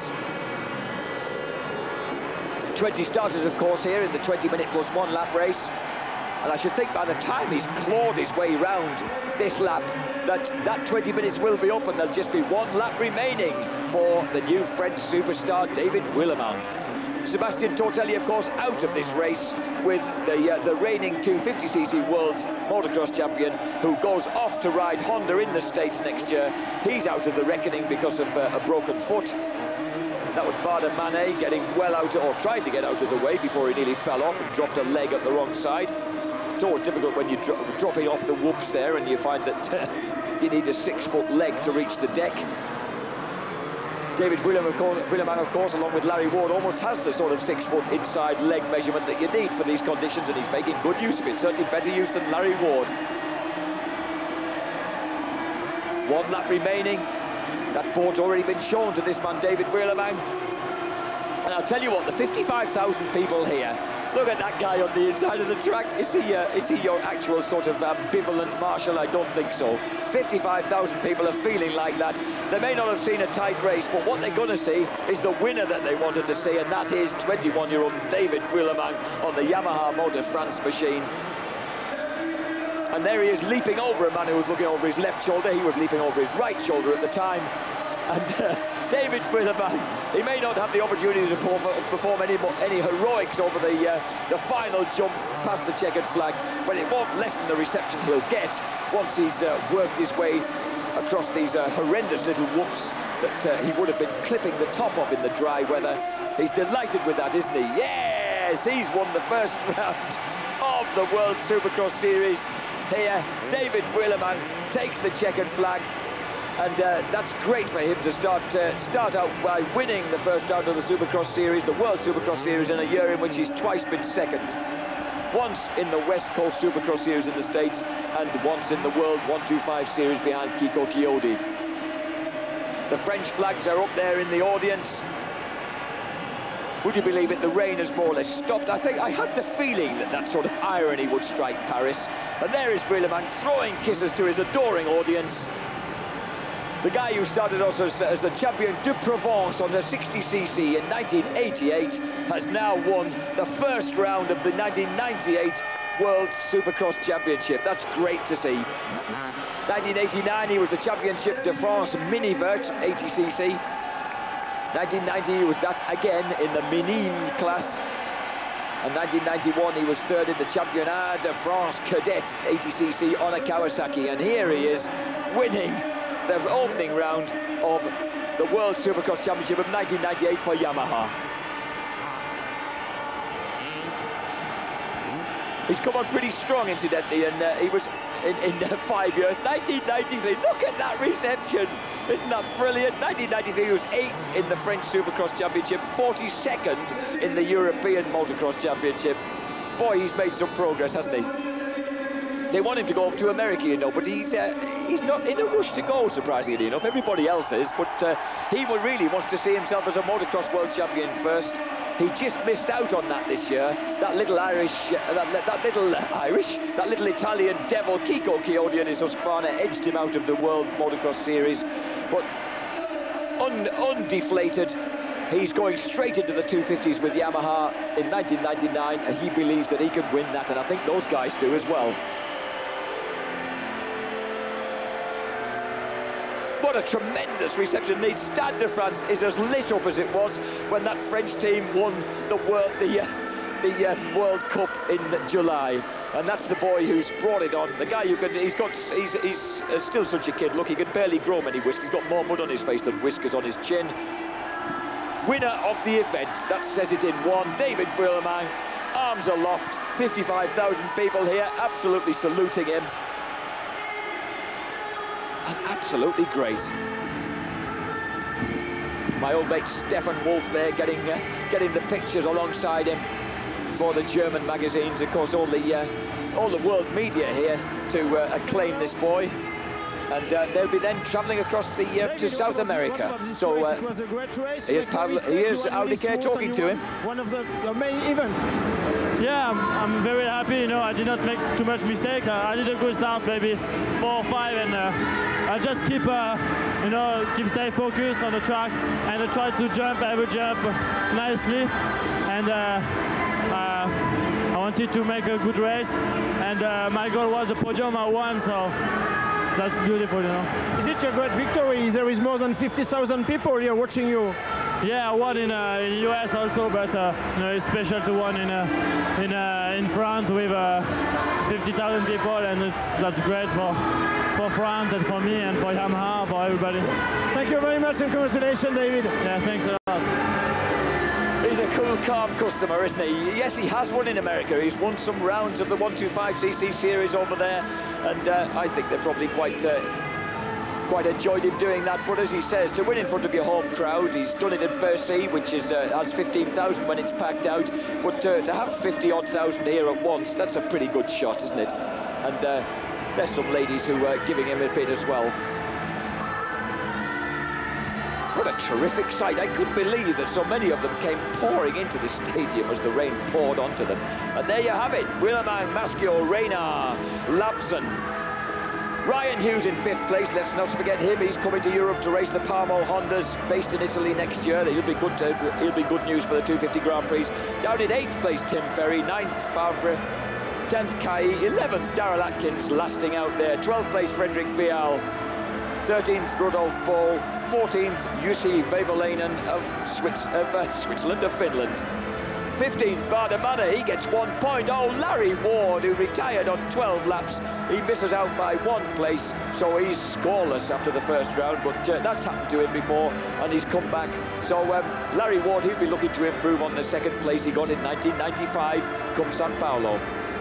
20 starters, of course, here in the 20-minute plus 1 lap race. And I should think by the time he's clawed his way round this lap, that 20 minutes will be up, and there'll just be 1 lap remaining for the new French superstar, David Wheelerbank. Sébastien Tortelli, of course, out of this race with the reigning 250cc World Motocross Champion, who goes off to ride Honda in the States next year. He's out of the reckoning because of a broken foot. That was Bader Manet getting well out, or tried to get out of the way before he nearly fell off and dropped a leg at the wrong side. It's always difficult when you're dropping off the whoops there and you find that you need a 6-foot leg to reach the deck. David Wheelerbank, of course, along with Larry Ward, almost has the sort of 6-foot inside leg measurement that you need for these conditions, and he's making good use of it, certainly better use than Larry Ward. 1 lap remaining. That board's already been shown to this man, David Wheelerbank. And I'll tell you what, the 55,000 people here, look at that guy on the inside of the track. Is he your actual sort of ambivalent marshal? I don't think so. 55,000 people are feeling like that. They may not have seen a tight race, but what they're going to see is the winner that they wanted to see, and that is 21-year-old David Wheelerbank on the Yamaha Motor France machine. And there he is, leaping over a man who was looking over his left shoulder. He was leaping over his right shoulder at the time. And David Wheelerbank, he may not have the opportunity to perform any heroics over the final jump past the checkered flag, but it won't lessen the reception he'll get once he's worked his way across these horrendous little whoops that he would have been clipping the top of in the dry weather. He's delighted with that, isn't he? Yes, he's won the first round of the World Supercross Series. Here, David Wheelerbank takes the checkered flag, and that's great for him to start out by winning the first round of the Supercross Series, the World Supercross Series, in a year in which he's twice been second. Once in the West Coast Supercross Series in the States, and once in the World 125 Series behind Kiko Chiodi. The French flags are up there in the audience. Would you believe it, the rain has more or less stopped. I had the feeling that sort of irony would strike Paris. And there is Wheelerbank throwing kisses to his adoring audience. The guy who started us as the champion de Provence on the 60cc in 1988 has now won the first round of the 1998 World Supercross Championship. That's great to see. 1989 he was the Championship de France Minivert 80cc. 1990 he was that again in the Minime class. And 1991 he was third in the Championnat de France Cadet 80cc on a Kawasaki. And here he is winning the opening round of the World Supercross Championship of 1998 for Yamaha. He's come on pretty strong, incidentally, and he was in 5 years. 1993, look at that reception. Isn't that brilliant? 1993 he was 8th in the French Supercross Championship, 42nd in the European Motocross Championship. Boy, he's made some progress, hasn't he? They want him to go off to America, you know, but he's not in a rush to go, surprisingly enough. Everybody else is, but he really wants to see himself as a motocross world champion first. He just missed out on that this year. That little that little Italian devil, Kiko Chiodi and his Husqvarna edged him out of the World Motocross Series. But undeflated, he's going straight into the 250s with Yamaha in 1999, and he believes that he can win that, and I think those guys do as well. What a tremendous reception. The Stade de France is as lit up as it was when that French team won the World Cup in July. And that's the boy who's brought it on. The guy who can, he's still such a kid. Look, he can barely grow many whiskers. He's got more mud on his face than whiskers on his chin. Winner of the event, that says it in one. David Vuillemin, arms aloft, 55,000 people here, absolutely saluting him. And absolutely great. My old mate Stefan Wolf there getting the pictures alongside him for the German magazines. Of course, all the world media here to acclaim this boy. And they'll be then travelling across to South America. So here's Audi Care talking to him. One of the main events. Yeah, I'm very happy. You know, I did not make too much mistake. I did a good start, maybe 4 or 5, and I just keep stay focused on the track, and I try to jump every jump nicely. And I wanted to make a good race, and my goal was a podium. I won, so that's beautiful, you know. Is it a great victory? There is more than 50,000 people here watching you. Yeah, I won in the US also, but it's special to win in France with 50,000 people, and that's great for France and for me and for Yamaha, for everybody. Thank you very much and congratulations, David. Yeah, thanks a lot. He's a cool, calm customer, isn't he? Yes, he has won in America. He's won some rounds of the 125cc series over there, and I think they're probably quite enjoyed him doing that. But as he says, to win in front of your home crowd, he's done it at Bercy, which has 15,000 when it's packed out. But to have 50-odd thousand here at once, that's a pretty good shot, isn't it? And there's some ladies who are giving him a bit as well. What a terrific sight. I couldn't believe that so many of them came pouring into the stadium as the rain poured onto them. And there you have it. Vuillemin, Maschio, Reynard, Labson. Ryan Hughes in 5th place. Let's not forget him. He's coming to Europe to race the Palmo Hondas, based in Italy next year. He'll be good news for the 250 Grand Prix. Down in 8th place, Tim Ferry. 9th, Favre. 10th, Kai. 11th, Darrell Atkins, lasting out there. 12th place, Frederick Vial. 13th, Rudolf Boll. 14th, Jussi Väiväläinen of Switzerland, of Finland. 15th, Bardemana, he gets 1 point. Oh, Larry Ward, who retired on 12 laps, he misses out by 1 place, so he's scoreless after the first round, but that's happened to him before, and he's come back. So Larry Ward, he'll be looking to improve on the 2nd place he got in 1995, come Sao Paulo.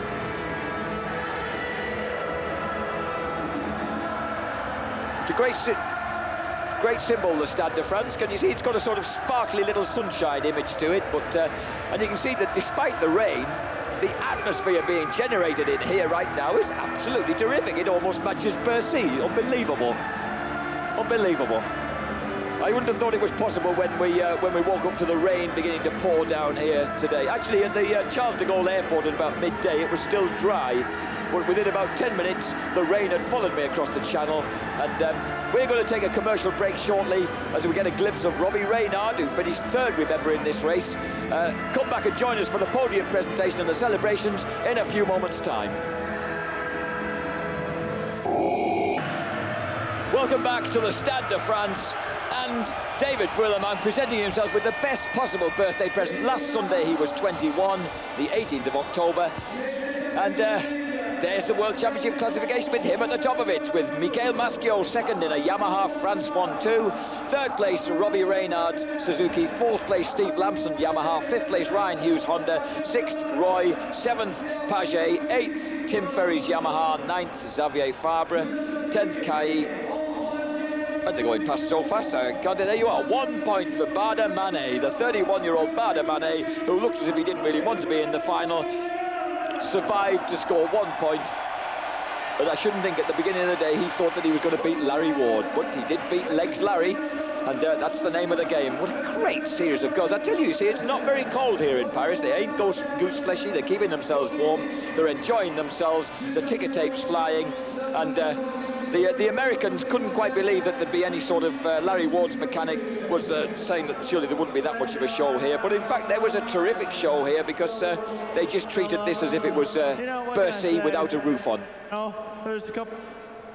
It's a great symbol, the Stade de France. Can you see it's got a sort of sparkly little sunshine image to it, but and you can see that despite the rain, the atmosphere being generated in here right now is absolutely terrific. It almost matches Bercy. Unbelievable. Unbelievable. I wouldn't have thought it was possible when we woke up to the rain beginning to pour down here today. Actually, at the Charles de Gaulle airport at about midday, it was still dry. But within about 10 minutes, the rain had followed me across the channel. And we're going to take a commercial break shortly as we get a glimpse of Robbie Reynard, who finished third, remember, in this race. Come back and join us for the podium presentation and the celebrations in a few moments' time. Welcome back to the Stade de France, and David Vuillemin presenting himself with the best possible birthday present. Last Sunday he was 21, the 18th of October, and there's the World Championship classification with him at the top of it, with Michael Maschio second in a Yamaha France 1-2, third place Robbie Reynard Suzuki, fourth place Steve Lamson Yamaha, fifth place Ryan Hughes Honda, sixth Roy, seventh Paget, eighth Tim Ferry's Yamaha, ninth Xavier Fabre, 10th Kai. And they're going past so fast, there you are, 1 point for Bada Manet, the 31-year-old Bada Manet, who looked as if he didn't really want to be in the final, survived to score 1 point. But I shouldn't think at the beginning of the day he thought that he was going to beat Larry Ward, but he did beat Legs Larry, and that's the name of the game. What a great series of goals. I tell you see, it's not very cold here in Paris. They ain't goose fleshy, they're keeping themselves warm, they're enjoying themselves, the ticker tape's flying, and the Americans couldn't quite believe that there'd be any sort of Larry Ward's mechanic was saying that surely there wouldn't be that much of a show here, but in fact there was a terrific show here because they just treated this as if it was Bercy without a roof on. No, there's a couple.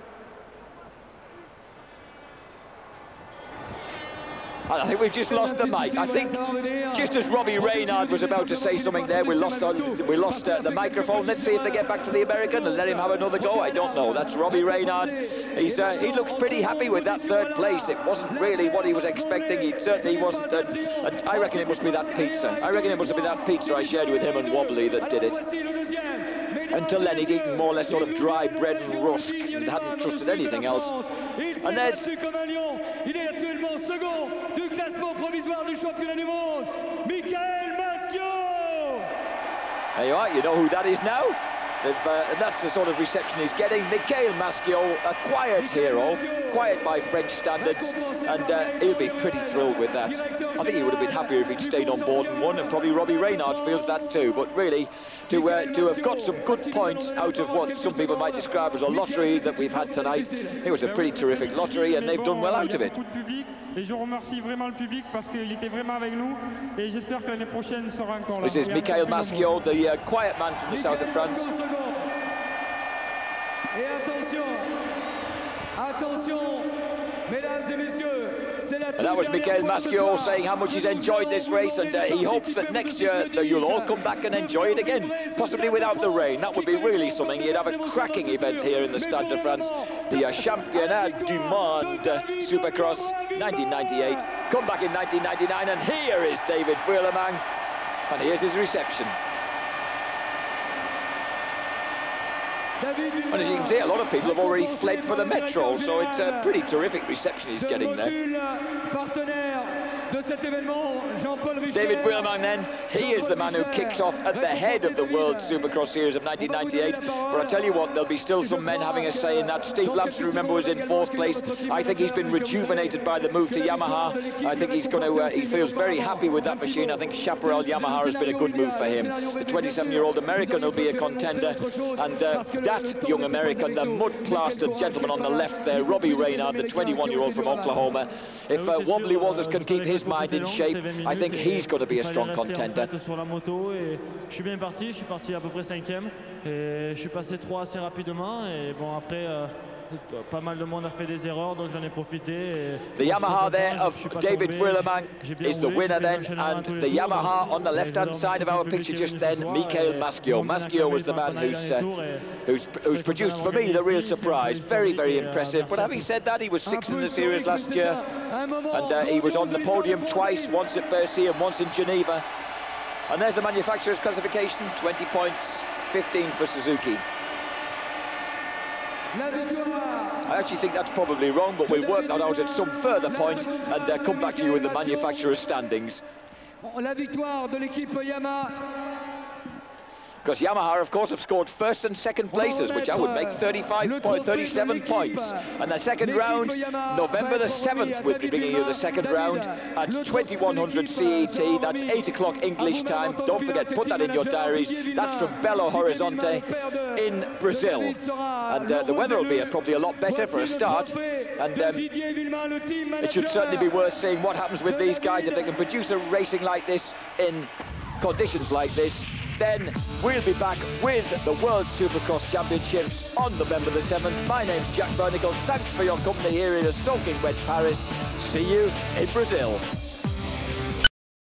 I think we've just lost the mic. I think just as Robbie Reynard was about to say something there, we lost the microphone. Let's see if they get back to the American and let him have another go. I don't know. That's Robbie Reynard. He looks pretty happy with that third place. It wasn't really what he was expecting. He certainly wasn't. I reckon it must be that pizza. I reckon it must be that pizza I shared with him and Wobbly that did it. Until then, he'd eaten more or less sort of dry bread and rusk and hadn't trusted anything else. And there's... Il est actuellement second du classement provisoire du championnat du monde, Michael Maschio. There you are, you know who that is now. And that's the sort of reception he's getting. Michael Maschio, a quiet hero, quiet by French standards, and he'll be pretty thrilled with that. I think he would have been happier if he'd stayed on board and won, and probably Robbie Reynard feels that too. But really, to have got some good points out of what some people might describe as a lottery that we've had tonight, it was a pretty terrific lottery, and they've done well out of it. Et je remercie vraiment le public parce qu'il était vraiment avec nous et j'espère que l'année prochaine sera encore là. This is Michael Maschio, the quiet man from the south of France. Et attention, attention, mesdames et messieurs. And that was Michael Maschio saying how much he's enjoyed this race, and he hopes that next year you'll all come back and enjoy it again, possibly without the rain. That would be really something. He'd have a cracking event here in the Stade de France, the Championnat du Monde Supercross 1998. Come back in 1999, and here is David Vuillemin, and here's his reception. And as you can see, a lot of people have already fled for the metro, so it's a pretty terrific reception he's getting there. David Vuillemin then, he is the man who kicks off at the head of the World Supercross Series of 1998. But I tell you what, there'll be still some men having a say in that. Steve Lamson, remember, was in fourth place. I think he's been rejuvenated by the move to Yamaha. I think he's going to, he feels very happy with that machine. I think Chaparral Yamaha has been a good move for him. The 27-year-old American will be a contender, and that young American, the mud-plastered gentleman on the left there, Robbie Reynard, the 21-year-old from Oklahoma. If Wobbly Walters can keep his mind in shape, I think he's going to be a strong contender. Je suis bien parti, je suis parti à peu près 5e et je suis passé 3 assez rapidement et bon après pas mal de monde a fait des erreurs donc j'en ai profité. The Yamaha there of David Vuillemin is the winner then, and the Yamaha on the left-hand side of our picture just then, Michael Maschio. Maschio was the man who's produced for me the real surprise. Very, very impressive. But having said that, he was 6th in the series last year, and he was on the podium twice, once at Bercy and once in Geneva. And there's the manufacturer's classification, 20 points, 15 for Suzuki. I actually think that's probably wrong, but we'll work that out at some further point and come back to you with the manufacturer's standings. La victoire de l'équipe Yamaha. because Yamaha, of course, have scored first and second places, which I would make 37 points. And the second round, November the 7th, will be beginning of the second round at 2100 CET. That's 8 o'clock English time. Don't forget, put that in your diaries. That's from Belo Horizonte in Brazil. And the weather will be probably a lot better for a start. And it should certainly be worth seeing what happens with these guys if they can produce a racing like this in conditions like this. Then we'll be back with the World Supercross Championships on November the 7th. My name's Jack Bernicle. Thanks for your company here in a soaking wet Paris. See you in Brazil.